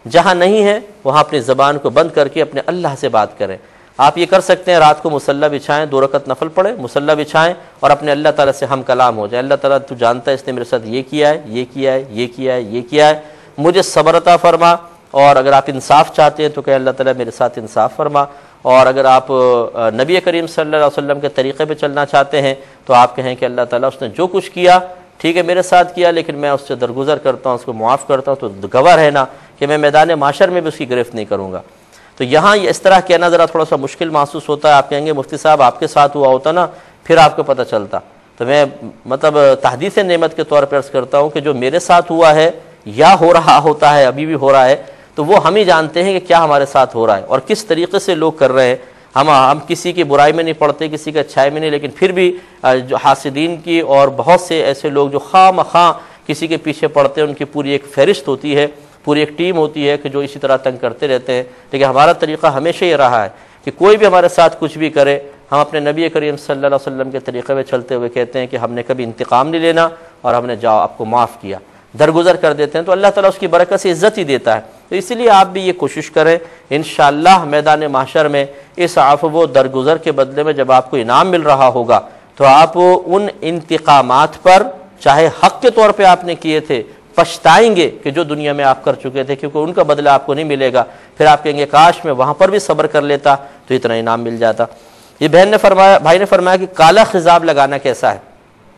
B: جہاں نہیں ہے وہاں اپنی زبان کو بند کر کے اپنے اللہ سے بات کریں. آپ یہ کر سکتے ہیں رات کو مصلی بچھائیں, دو رکعت نفل پڑھیں, مصلی بچھائیں اور اپنے اللہ تعالیٰ سے ہم کلام ہو جائیں. اللہ تعالیٰ تو جانتا ہے اس نے میرے ساتھ یہ کیا ہے, یہ کیا ہے, یہ کیا ہے, یہ کیا ہے, مجھے صبر عطا فرما. اور اگر آپ انصاف چاہتے ہیں تو کہ اللہ تعالیٰ میرے ساتھ انصاف فرما. اور اگر آپ نبی کریم صلی اللہ علیہ وسلم کے طریقے پہ چلنا چاہتے ہیں تو آپ کہیں کہ اللہ تعالیٰ اس نے جو کچھ کیا ٹھیک ہے میرے ساتھ کیا, لیکن میں اس سے درگزر کرتا ہوں, اس کو معاف کرتا ہوں, تو گواہ رہنا کہ میں میدان محشر میں بھی اس کی گرفت نہیں کروں گا. تو یہاں یہ اس طرح کہنا ذرا تھوڑا سا مشکل محسوس ہوتا ہے. آپ کہیں گے مفتی صاحب آپ کے ساتھ ہوا ہوتا نا پھر آپ کو پتہ چلتا. تو میں مطلب تحدیث نعمت کے طور پر عرض کرتا ہوں کہ جو میرے ساتھ ہوا ہے یا ہو رہا ہوتا ہے, ابھی بھی ہو رہا ہے, تو وہ ہم ہی جانتے ہیں کہ کیا ہمارے ساتھ ہو رہا ہے اور کس طریقے سے لوگ کر رہے ہیں. ہم ہم کسی کی برائی میں نہیں پڑتے, کسی کا اچھائی میں نہیں, لیکن پھر بھی جو حاسدین کی اور بہت سے ایسے لوگ جو خواہ مخواہ کسی کے پیچھے پڑتے ہیں, ان کی پوری ایک فہرست ہوتی ہے, پوری ایک ٹیم ہوتی ہے کہ جو اسی طرح تنگ کرتے رہتے ہیں. لیکن ہمارا طریقہ ہمیشہ یہ رہا ہے کہ کوئی بھی ہمارے ساتھ کچھ بھی کرے, ہم اپنے نبی کریم صلی اللہ علیہ وسلم کے طریقے میں چلتے ہوئے کہتے ہیں کہ ہم نے کبھی انتقام نہیں لینا اور ہم نے جاؤ آپ کو معاف کیا, درگزر کر دیتے ہیں. تو اللہ تعالیٰ اس کی برکت سے عزت ہی دیتا ہے. تو اسی لیے آپ بھی یہ کوشش کریں انشاءاللہ میدان محشر میں اس عفو و درگزر کے بدلے میں جب آپ کو انعام مل رہا ہوگا تو آپ ان انتقامات پر چاہے حق کے طور پہ آپ نے کیے تھے پچھتائیں گے کہ جو دنیا میں آپ کر چکے تھے, کیونکہ ان کا بدلہ آپ کو نہیں ملے گا. پھر آپ کہیں گے کاش میں وہاں پر بھی صبر کر لیتا تو اتنا انعام مل جاتا. یہ بہن نے فرمایا بھائی نے فرمایا کہ کالا خضاب لگانا کیسا ہے.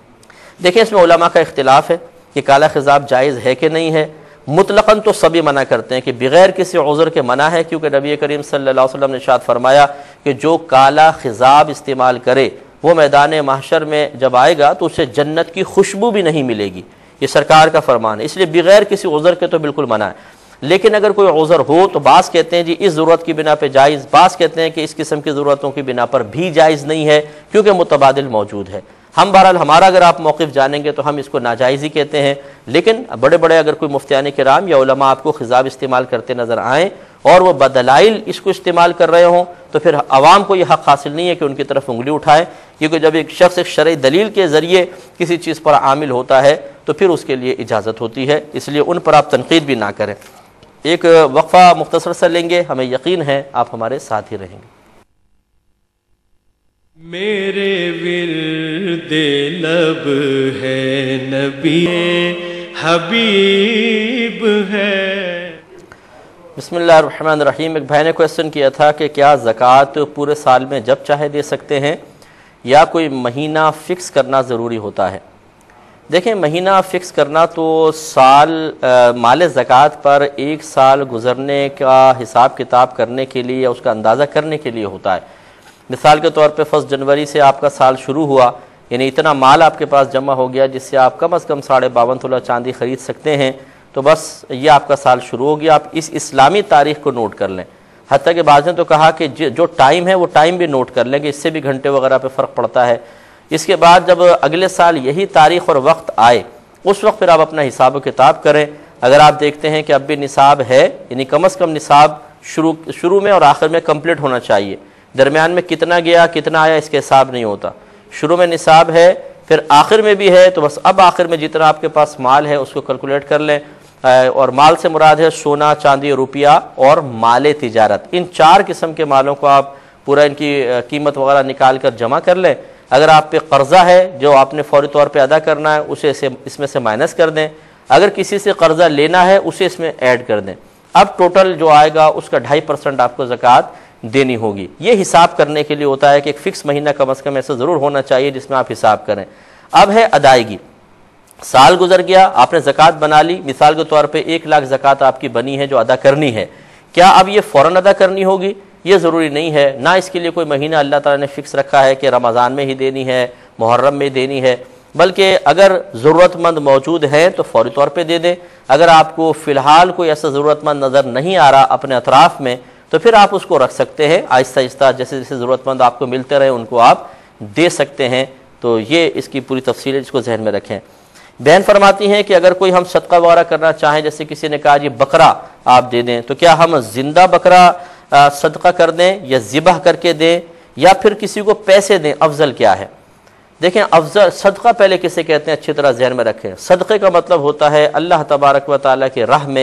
B: دیکھیں اس میں علماء کا اختلاف ہے کہ کالا خضاب جائز ہے کہ نہیں ہے. مطلقاً تو سبھی منع کرتے ہیں کہ بغیر کسی عذر کے منع ہے, کیونکہ نبی کریم صلی اللہ علیہ وسلم نے ارشاد فرمایا کہ جو کالا خضاب استعمال کرے وہ میدان محشر میں جب آئے گا تو اسے جنت کی خوشبو بھی نہیں ملے گی. یہ سرکار کا فرمان ہے, اس لیے بغیر کسی عذر کے تو بالکل منع ہے. لیکن اگر کوئی عذر ہو تو بعض کہتے ہیں جی اس ضرورت کی بنا پہ جائز, بعض کہتے ہیں کہ اس قسم کی ضرورتوں کی بنا پر بھی جائز نہیں ہے کیونکہ متبادل موجود ہے. ہم بہرحال ہمارا اگر آپ موقف جانیں گے تو ہم اس کو ناجائز ہی کہتے ہیں. لیکن بڑے بڑے اگر کوئی مفتیان کرام یا علماء آپ کو خضاب استعمال کرتے نظر آئیں اور وہ بدلائل اس کو استعمال کر رہے ہوں تو پھر عوام کو یہ حق حاصل نہیں ہے کہ ان کی طرف انگلی اٹھائے, کیونکہ جب ایک شخص ایک شرعی دلیل کے ذریعے کسی چیز پر عامل ہوتا ہے تو پھر اس کے لیے اجازت ہوتی ہے. اس لیے ان پر آپ تنقید بھی نہ کریں. ایک وقفہ مختصر سا لیں گے, ہمیں یقین ہے آپ ہمارے ساتھ ہی رہیں گے.
F: میرے ورد لب ہے نبی حبیب ہے.
B: بسم اللہ الرحمن الرحیم. ایک بھائی نے کویسچن کیا تھا کہ کیا زکوٰۃ پورے سال میں جب چاہے دے سکتے ہیں یا کوئی مہینہ فکس کرنا ضروری ہوتا ہے. دیکھیں مہینہ فکس کرنا تو سال مال زکوٰۃ پر ایک سال گزرنے کا حساب کتاب کرنے کے لیے یا اس کا اندازہ کرنے کے لیے ہوتا ہے. مثال کے طور پہ فسٹ جنوری سے آپ کا سال شروع ہوا, یعنی اتنا مال آپ کے پاس جمع ہو گیا جس سے آپ کم از کم ساڑھے باون تولہ چاندی خرید سکتے ہیں, تو بس یہ آپ کا سال شروع ہو گیا. آپ اس اسلامی تاریخ کو نوٹ کر لیں. حتیٰ کہ بعض نے تو کہا کہ جو ٹائم ہے وہ ٹائم بھی نوٹ کر لیں کہ اس سے بھی گھنٹے وغیرہ پہ فرق پڑتا ہے. اس کے بعد جب اگلے سال یہی تاریخ اور وقت آئے اس وقت پھر آپ اپنا حساب و کتاب کریں. اگر آپ دیکھتے ہیں کہ اب بھی نصاب ہے, یعنی کم از کم نصاب شروع شروع میں اور آخر میں کمپلیٹ ہونا چاہیے, درمیان میں کتنا گیا کتنا آیا اس کے حساب نہیں ہوتا. شروع میں نصاب ہے پھر آخر میں بھی ہے تو بس اب آخر میں جتنا آپ کے پاس مال ہے اس کو کیلکولیٹ کر لیں. اور مال سے مراد ہے سونا, چاندی, روپیہ اور مال تجارت. ان چار قسم کے مالوں کو آپ پورا ان کی قیمت وغیرہ نکال کر جمع کر لیں. اگر آپ پہ قرضہ ہے جو آپ نے فوری طور پہ ادا کرنا ہے اسے اس میں سے مائنس کر دیں. اگر کسی سے قرضہ لینا ہے اسے اس میں ایڈ کر دیں. اب ٹوٹل جو آئے گا اس کا ڈھائی پرسنٹ آپ کو زکوٰۃ دینی ہوگی. یہ حساب کرنے کے لیے ہوتا ہے کہ ایک فکس مہینہ کم از کم ایسا ضرور ہونا چاہیے جس میں آپ حساب کریں. اب ہے ادائیگی. سال گزر گیا, آپ نے زکوٰۃ بنا لی, مثال کے طور پہ ایک لاکھ زکوٰۃ آپ کی بنی ہے جو ادا کرنی ہے. کیا اب یہ فوراً ادا کرنی ہوگی؟ یہ ضروری نہیں ہے. نہ اس کے لیے کوئی مہینہ اللہ تعالیٰ نے فکس رکھا ہے کہ رمضان میں ہی دینی ہے, محرم میں دینی ہے, بلکہ اگر ضرورت مند موجود ہیں تو فوری طور پہ دے دیں. اگر آپ کو فی الحال کوئی ایسا ضرورت مند نظر نہیں آ رہا اپنے اطراف میں تو پھر آپ اس کو رکھ سکتے ہیں. آہستہ آہستہ جیسے جیسے ضرورت مند آپ کو ملتے رہے ان کو آپ دے سکتے ہیں. تو یہ اس کی پوری تفصیل ہے, اس کو ذہن میں رکھیں. بہن فرماتی ہیں کہ اگر کوئی ہم صدقہ وغیرہ کرنا چاہیں, جیسے کسی نے کہا یہ بکرا آپ دے دیں, تو کیا ہم زندہ بکرا صدقہ کر دیں یا ذبح کر کے دیں یا پھر کسی کو پیسے دیں؟ افضل کیا ہے؟ دیکھیں افضل صدقہ پہلے کسے کہتے ہیں اچھی طرح ذہن میں رکھیں. صدقے کا مطلب ہوتا ہے اللہ تبارک و تعالیٰ کی راہ میں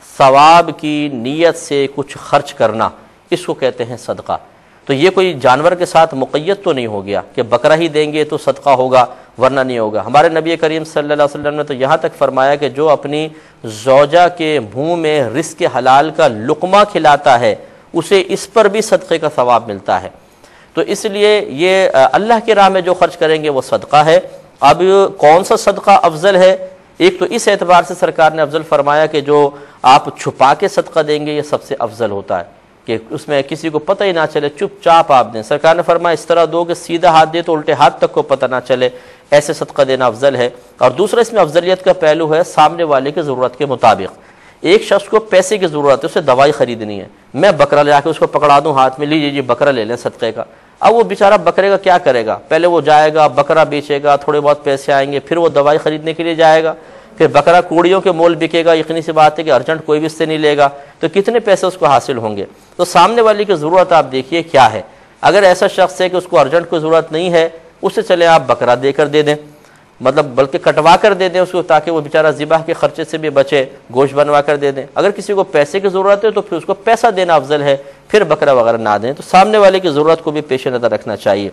B: ثواب کی نیت سے کچھ خرچ کرنا، اس کو کہتے ہیں صدقہ۔ تو یہ کوئی جانور کے ساتھ مقید تو نہیں ہو گیا کہ بکرا ہی دیں گے تو صدقہ ہوگا ورنہ نہیں ہوگا۔ ہمارے نبی کریم صلی اللہ علیہ وسلم نے تو یہاں تک فرمایا کہ جو اپنی زوجہ کے منہ میں رزق حلال کا لقمہ کھلاتا ہے اسے اس پر بھی صدقے کا ثواب ملتا ہے۔ تو اس لیے یہ اللہ کی راہ میں جو خرچ کریں گے وہ صدقہ ہے۔ اب کون سا صدقہ افضل ہے؟ ایک تو اس اعتبار سے سرکار نے افضل فرمایا کہ جو آپ چھپا کے صدقہ دیں گے یہ سب سے افضل ہوتا ہے، کہ اس میں کسی کو پتہ ہی نہ چلے، چپ چاپ آپ دیں۔ سرکار نے فرمایا اس طرح دو کہ سیدھا ہاتھ دے تو الٹے ہاتھ تک کو پتہ نہ چلے، ایسے صدقہ دینا افضل ہے۔ اور دوسرا اس میں افضلیت کا پہلو ہے سامنے والے کی ضرورت کے مطابق۔ ایک شخص کو پیسے کی ضرورت ہے، اسے دوائی خریدنی ہے، میں بکرا لے آ کے اس کو پکڑا دوں ہاتھ میں، لیجیے جی بکرا لے لیں صدقے کا۔ اب وہ بیچارہ بکرے کا کیا کرے گا؟ پہلے وہ جائے گا بکرا بیچے گا، تھوڑے بہت پیسے آئیں گے، پھر وہ دوائی خریدنے کے لیے جائے گا، پھر بکرا کوڑیوں کے مول بکے گا، یقینی سی بات ہے کہ ارجنٹ کوئی بھی اس سے نہیں لے گا، تو کتنے پیسے اس کو حاصل ہوں گے؟ تو سامنے والی کی ضرورت آپ دیکھیے کیا ہے۔ اگر ایسا شخص ہے کہ اس کو ارجنٹ کوئی ضرورت نہیں ہے، اسے چلے آپ بکرا دے کر دے دیں، مطلب بلکہ کٹوا کر دے دیں اس کو، تاکہ وہ بیچارہ ذبح کے خرچے سے بھی بچے، گوشت بنوا کر دے دیں۔ اگر کسی کو پیسے کی ضرورت ہے تو پھر اس کو پیسہ دینا افضل ہے، پھر بکرا وغیرہ نہ دیں۔ تو سامنے والے کی ضرورت کو بھی پیش نظر رکھنا چاہیے۔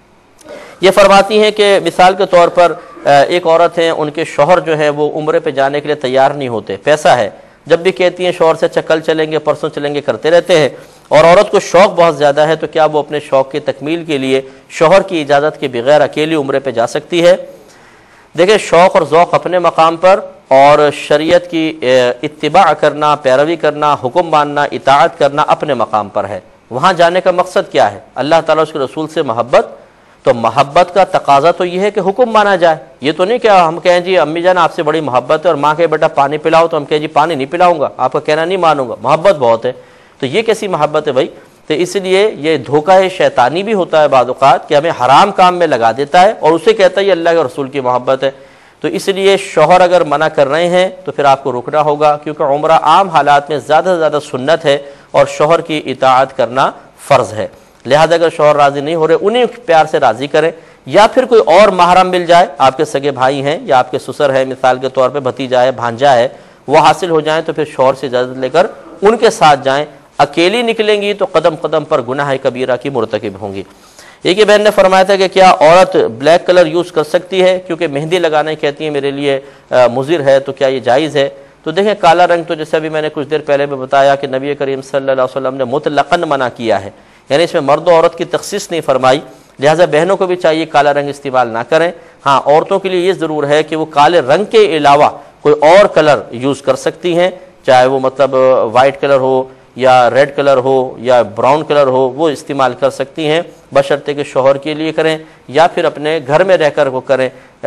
B: یہ فرماتی ہیں کہ مثال کے طور پر ایک عورت ہیں، ان کے شوہر جو ہے وہ عمرے پہ جانے کے لیے تیار نہیں ہوتے، پیسہ ہے، جب بھی کہتی ہیں شوہر سے اچھا کل چلیں گے پرسوں چلیں گے کرتے رہتے ہیں، اور عورت کو شوق بہت زیادہ ہے، تو کیا وہ اپنے شوق کی تکمیل کے لیے شوہر کی اجازت کے بغیر اکیلی عمرے پہ جا سکتی ہے؟ دیکھیں شوق اور ذوق اپنے مقام پر، اور شریعت کی اتباع کرنا، پیروی کرنا، حکم ماننا، اطاعت کرنا اپنے مقام پر ہے۔ وہاں جانے کا مقصد کیا ہے؟ اللہ تعالیٰ اس کے رسول سے محبت، تو محبت کا تقاضا تو یہ ہے کہ حکم مانا جائے۔ یہ تو نہیں کہ ہم کہیں جی امی جان آپ سے بڑی محبت ہے، اور ماں کہے بیٹا پانی پلاؤ تو ہم کہیں جی پانی نہیں پلاؤں گا، آپ کا کہنا نہیں مانوں گا، محبت بہت ہے۔ تو یہ کیسی محبت ہے بھائی؟ تو اس لیے یہ دھوکہ شیطانی بھی ہوتا ہے بعض اوقات کہ ہمیں حرام کام میں لگا دیتا ہے اور اسے کہتا ہے یہ اللہ کے رسول کی محبت ہے۔ تو اس لیے شوہر اگر منع کر رہے ہیں تو پھر آپ کو رکنا ہوگا، کیونکہ عمرہ عام حالات میں زیادہ سے زیادہ سنت ہے اور شوہر کی اطاعت کرنا فرض ہے۔ لہذا اگر شوہر راضی نہیں ہو رہے انہیں پیار سے راضی کریں، یا پھر کوئی اور محرم مل جائے، آپ کے سگے بھائی ہیں یا آپ کے سسر ہے، مثال کے طور پہ بھتیجا ہے، بھانجا ہے، وہ حاصل ہو جائیں تو پھر شوہر سے اجازت لے کر ان کے ساتھ جائیں۔ اکیلی نکلیں گی تو قدم قدم پر گناہ کبیرہ کی مرتکب ہوں گی۔ ایک ہی بہن نے فرمایا تھا کہ کیا عورت بلیک کلر یوز کر سکتی ہے، کیونکہ مہندی لگانا کہتی ہیں میرے لیے مضر ہے، تو کیا یہ جائز ہے؟ تو دیکھیں کالا رنگ تو جیسے ابھی میں نے کچھ دیر پہلے بھی بتایا کہ نبی کریم صلی اللہ علیہ وسلم نے مطلقاً منع کیا ہے، یعنی اس میں مرد و عورت کی تخصیص نہیں فرمائی، لہٰذا بہنوں کو بھی چاہیے کالا رنگ استعمال نہ کریں۔ ہاں عورتوں کے لیے یہ ضرور ہے کہ وہ کالے رنگ کے علاوہ کوئی اور کلر یوز کر سکتی ہیں، چاہے وہ مطلب وائٹ کلر ہو یا ریڈ کلر ہو یا براؤن کلر ہو، وہ استعمال کر سکتی ہیں، بشرطے کہ شوہر کے لیے کریں یا پھر اپنے گھر میں رہ کر وہ کریں،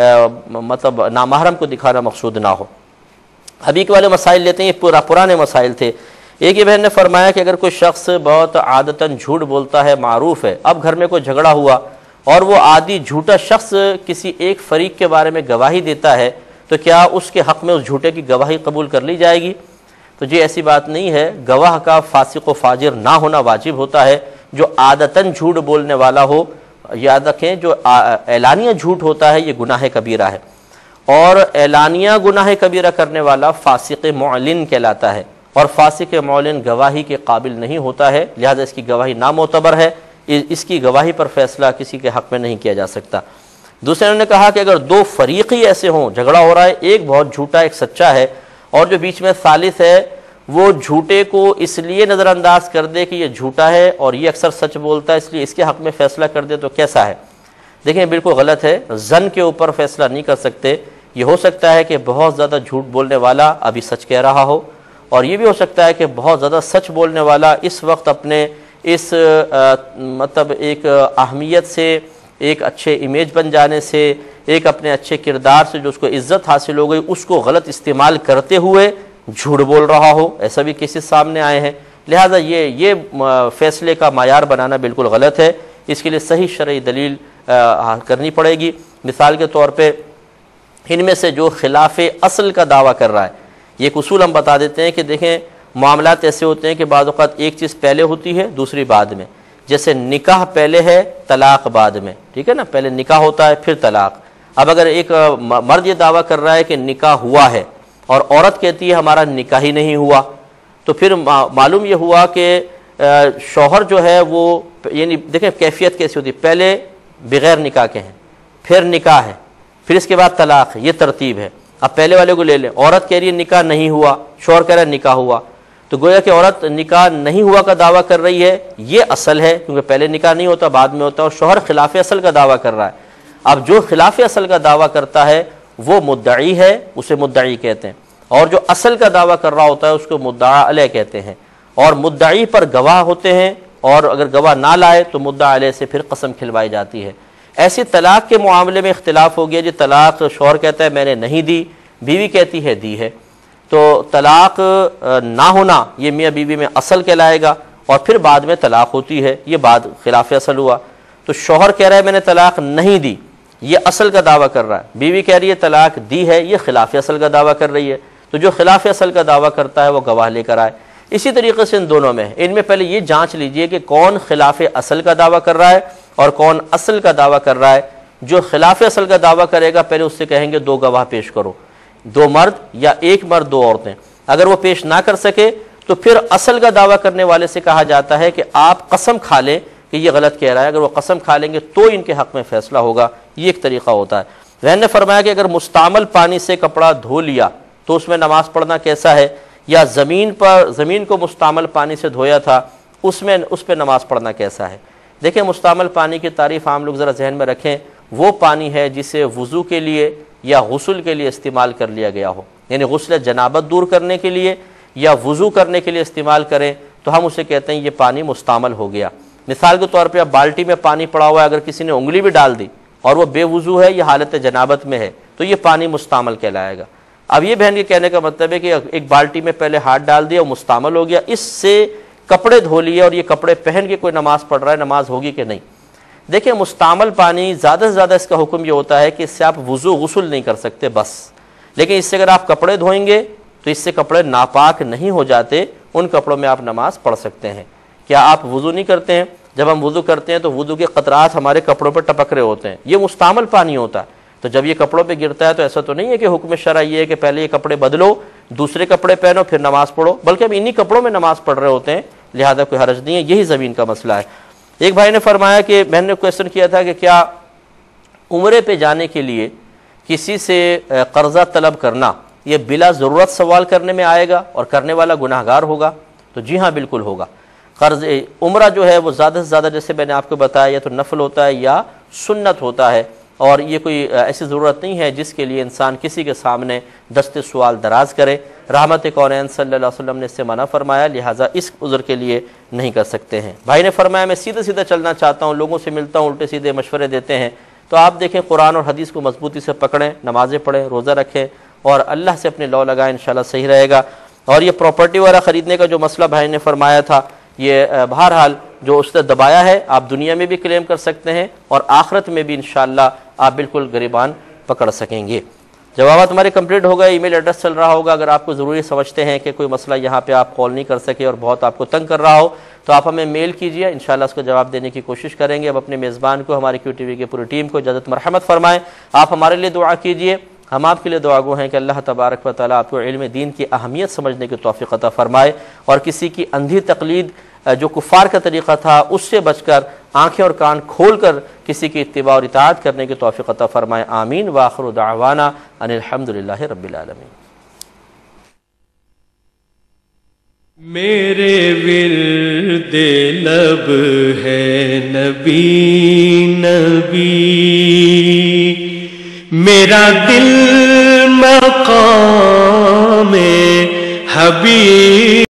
B: مطلب نامحرم کو دکھانا مقصود نہ ہو۔ ابھی کے والے مسائل لیتے ہیں، یہ پورا پرانے مسائل تھے۔ ایک ہی بہن نے فرمایا کہ اگر کوئی شخص بہت عادتاً جھوٹ بولتا ہے، معروف ہے، اب گھر میں کوئی جھگڑا ہوا اور وہ عادی جھوٹا شخص کسی ایک فریق کے بارے میں گواہی دیتا ہے، تو کیا اس کے حق میں اس جھوٹے کی گواہی قبول کر لی جائے گی؟ تو جی ایسی بات نہیں ہے، گواہ کا فاسق و فاجر نہ ہونا واجب ہوتا ہے۔ جو عادتاً جھوٹ بولنے والا ہو، یاد رکھیں جو اعلانیہ جھوٹ ہوتا ہے یہ گناہ کبیرہ ہے، اور اعلانیہ گناہ کبیرہ کرنے والا فاسق معلن کہلاتا ہے، اور فاسق معلن گواہی کے قابل نہیں ہوتا ہے، لہذا اس کی گواہی نامعتبر ہے، اس کی گواہی پر فیصلہ کسی کے حق میں نہیں کیا جا سکتا۔ دوسرے نے کہا کہ اگر دو فریق ہی ایسے ہوں، جھگڑا ہو رہا ہے، ایک بہت جھوٹا ایک سچا ہے، اور جو بیچ میں ثالث ہے وہ جھوٹے کو اس لیے نظر انداز کر دے کہ یہ جھوٹا ہے اور یہ اکثر سچ بولتا ہے، اس لیے اس کے حق میں فیصلہ کر دے، تو کیسا ہے؟ دیکھیں بالکل غلط ہے، ظن کے اوپر فیصلہ نہیں کر سکتے۔ یہ ہو سکتا ہے کہ بہت زیادہ جھوٹ بولنے والا ابھی سچ کہہ رہا ہو، اور یہ بھی ہو سکتا ہے کہ بہت زیادہ سچ بولنے والا اس وقت اپنے اس مطلب ایک اہمیت سے، ایک اچھے امیج بن جانے سے، ایک اپنے اچھے کردار سے جو اس کو عزت حاصل ہو گئی، اس کو غلط استعمال کرتے ہوئے جھوٹ بول رہا ہو، ایسا بھی کیسز سامنے آئے ہیں۔ لہذا یہ یہ فیصلے کا معیار بنانا بالکل غلط ہے، اس کے لیے صحیح شرعی دلیل کرنی پڑے گی۔ مثال کے طور پہ ان میں سے جو خلاف اصل کا دعویٰ کر رہا ہے، یہ ایک اصول ہم بتا دیتے ہیں کہ دیکھیں معاملات ایسے ہوتے ہیں کہ بعض اوقات ایک چیز پہلے ہوتی ہے دوسری بعد میں، جیسے نکاح پہلے ہے طلاق بعد میں، ٹھیک ہے نا، پہلے نکاح ہوتا ہے پھر طلاق۔ اب اگر ایک مرد یہ دعویٰ کر رہا ہے کہ نکاح ہوا ہے اور عورت کہتی ہے ہمارا نکاح ہی نہیں ہوا، تو پھر معلوم یہ ہوا کہ شوہر جو ہے وہ یعنی دیکھیں کیفیت کیسی ہوتی ہے، پہلے بغیر نکاح کے ہیں، پھر نکاح ہے، پھر اس کے بعد طلاق ہے، یہ ترتیب ہے۔ اب پہلے والے کو لے لیں، عورت کہہ رہی ہے نکاح نہیں ہوا، شوہر کہہ رہا ہے نکاح ہوا، تو گویا کہ عورت نکاح نہیں ہوا کا دعویٰ کر رہی ہے، یہ اصل ہے کیونکہ پہلے نکاح نہیں ہوتا بعد میں ہوتا ہے، اور شوہر خلاف اصل کا دعویٰ کر رہا ہے۔ اب جو خلاف اصل کا دعویٰ کرتا ہے وہ مدعی ہے، اسے مدعی کہتے ہیں، اور جو اصل کا دعویٰ کر رہا ہوتا ہے اس کو مدعا علیہ کہتے ہیں، اور مدعی پر گواہ ہوتے ہیں، اور اگر گواہ نہ لائے تو مدعا علیہ سے پھر قسم کھلوائی جاتی ہے۔ ایسے طلاق کے معاملے میں اختلاف ہو گیا، جو طلاق شوہر کہتا ہے میں نے نہیں دی، بیوی کہتی ہے دی ہے، تو طلاق نہ ہونا یہ میاں بیوی میں اصل کہلائے گا، اور پھر بعد میں طلاق ہوتی ہے، یہ بعد خلاف اصل ہوا۔ تو شوہر کہہ رہا ہے میں نے طلاق نہیں دی، یہ اصل کا دعویٰ کر رہا ہے، بیوی کہہ رہی ہے طلاق دی ہے، یہ خلاف اصل کا دعویٰ کر رہی ہے، تو جو خلاف اصل کا دعویٰ کرتا ہے وہ گواہ لے کر آئے۔ اسی طریقے سے ان دونوں میں ان میں پہلے یہ جانچ لیجئے کہ کون خلاف اصل کا دعویٰ کر رہا ہے اور کون اصل کا دعویٰ کر رہا ہے۔ جو خلاف اصل کا دعویٰ کرے گا پہلے اس سے کہیں گے دو گواہ پیش کرو، دو مرد یا ایک مرد دو عورتیں، اگر وہ پیش نہ کر سکے تو پھر اصل کا دعویٰ کرنے والے سے کہا جاتا ہے کہ آپ قسم کھا لیں کہ یہ غلط کہہ رہا ہے، اگر وہ قسم کھا لیں گے تو ان کے حق میں فیصلہ ہوگا، یہ ایک طریقہ ہوتا ہے۔ ذہن نے فرمایا کہ اگر مستعمل پانی سے کپڑا دھو لیا تو اس میں نماز پڑھنا کیسا ہے، یا زمین پر زمین کو مستعمل پانی سے دھویا تھا اس میں اس پہ نماز پڑھنا کیسا ہے۔ دیکھیں مستعمل پانی کی تعریف عام لوگ ذرا ذہن میں رکھیں، وہ پانی ہے جسے وضو کے لیے یا غسل کے لیے استعمال کر لیا گیا ہو، یعنی غسل جنابت دور کرنے کے لیے یا وضو کرنے کے لیے استعمال کریں تو ہم اسے کہتے ہیں یہ پانی مستعمل ہو گیا۔ مثال کے طور پہ اب بالٹی میں پانی پڑا ہوا ہے، اگر کسی نے انگلی بھی ڈال دی اور وہ بے وضو ہے یا حالت جنابت میں ہے تو یہ پانی مستعمل کہلائے گا۔ اب یہ بہن کے کہنے کا مطلب ہے کہ ایک بالٹی میں پہلے ہاتھ ڈال دیا اور مستعمل ہو گیا، اس سے کپڑے دھو لیے اور یہ کپڑے پہن کے کوئی نماز پڑھ رہا ہے، نماز ہوگی کہ نہیں؟ دیکھیں مستعمل پانی زیادہ سے زیادہ اس کا حکم یہ ہوتا ہے کہ اس سے آپ وضو غسل نہیں کر سکتے بس، لیکن اس سے اگر آپ کپڑے دھوئیں گے تو اس سے کپڑے ناپاک نہیں ہو جاتے، ان کپڑوں میں آپ نماز پڑھ سکتے ہیں۔ کیا آپ وضو نہیں کرتے ہیں؟ جب ہم وضو کرتے ہیں تو وضو کے قطرات ہمارے کپڑوں پر ٹپک رہے ہوتے ہیں، یہ مستعمل پانی ہوتا ہے، تو جب یہ کپڑوں پہ گرتا ہے تو ایسا تو نہیں ہے کہ حکم شرع یہ ہے کہ پہلے یہ کپڑے بدلو دوسرے کپڑے پہنو پھر نماز پڑھو، بلکہ ہم انہی کپڑوں میں نماز پڑھ رہے ہوتے ہیں، لہذا کوئی حرج نہیں ہے، یہی زمین کا مسئلہ ہے۔ ایک بھائی نے فرمایا کہ بہن نے کویسچن کیا تھا کہ کیا عمرے پہ جانے کے لیے کسی سے قرضہ طلب کرنا یہ بلا ضرورت سوال کرنے میں آئے گا اور کرنے والا گناہ گار ہوگا؟ تو جی ہاں بالکل ہوگا۔ قرض عمرہ جو ہے وہ زیادہ سے زیادہ جیسے میں نے آپ کو بتایا یا تو نفل ہوتا ہے یا سنت ہوتا ہے، اور یہ کوئی ایسی ضرورت نہیں ہے جس کے لیے انسان کسی کے سامنے دست سوال دراز کرے۔ رحمت کونین صلی اللہ علیہ وسلم نے اس سے منع فرمایا، لہٰذا اس عذر کے لیے نہیں کر سکتے ہیں۔ بھائی نے فرمایا میں سیدھا سیدھا چلنا چاہتا ہوں، لوگوں سے ملتا ہوں الٹے سیدھے مشورے دیتے ہیں، تو آپ دیکھیں قرآن اور حدیث کو مضبوطی سے پکڑیں، نمازیں پڑھیں، روزہ رکھیں اور اللہ سے اپنے لو لگائیں، انشاءاللہ صحیح رہے گا۔ اور یہ پراپرٹی وغیرہ خریدنے کا جو مسئلہ بھائی نے فرمایا تھا، یہ بہرحال جو اس نے دبایا ہے آپ دنیا میں بھی کلیم کر سکتے ہیں اور آخرت میں بھی انشاءاللہ آپ بالکل گریبان پکڑ سکیں گے۔ جوابات ہمارے کمپلیٹ ہو گئے، ای میل ایڈریس چل رہا ہوگا، اگر آپ کو ضروری سمجھتے ہیں کہ کوئی مسئلہ یہاں پہ آپ کال نہیں کر سکے اور بہت آپ کو تنگ کر رہا ہو تو آپ ہمیں میل کیجئے، انشاءاللہ اس کو جواب دینے کی کوشش کریں گے۔ اب اپنے میزبان کو، ہماری کیو ٹی وی کی پوری ٹیم کو اجازت مرحمت فرمائیں، آپ ہمارے لیے دعا کیجئے، ہم آپ کے لیے دعا گو ہیں کہ اللہ تبارک و تعالیٰ آپ کو علم دین کی اہمیت سمجھنے کی توفیق عطا فرمائے اور کسی کی اندھی تقلید جو کفار کا طریقہ تھا اس سے بچ کر آنکھیں اور کان کھول کر کسی کی اتباع اور اطاعت کرنے کی توفیق عطا فرمائے، آمین۔ وآخر دعوانا ان الحمدللہ رب العالمین۔
F: میرے ورد لب ہے نبی نبی، میرا دل مقام حبیب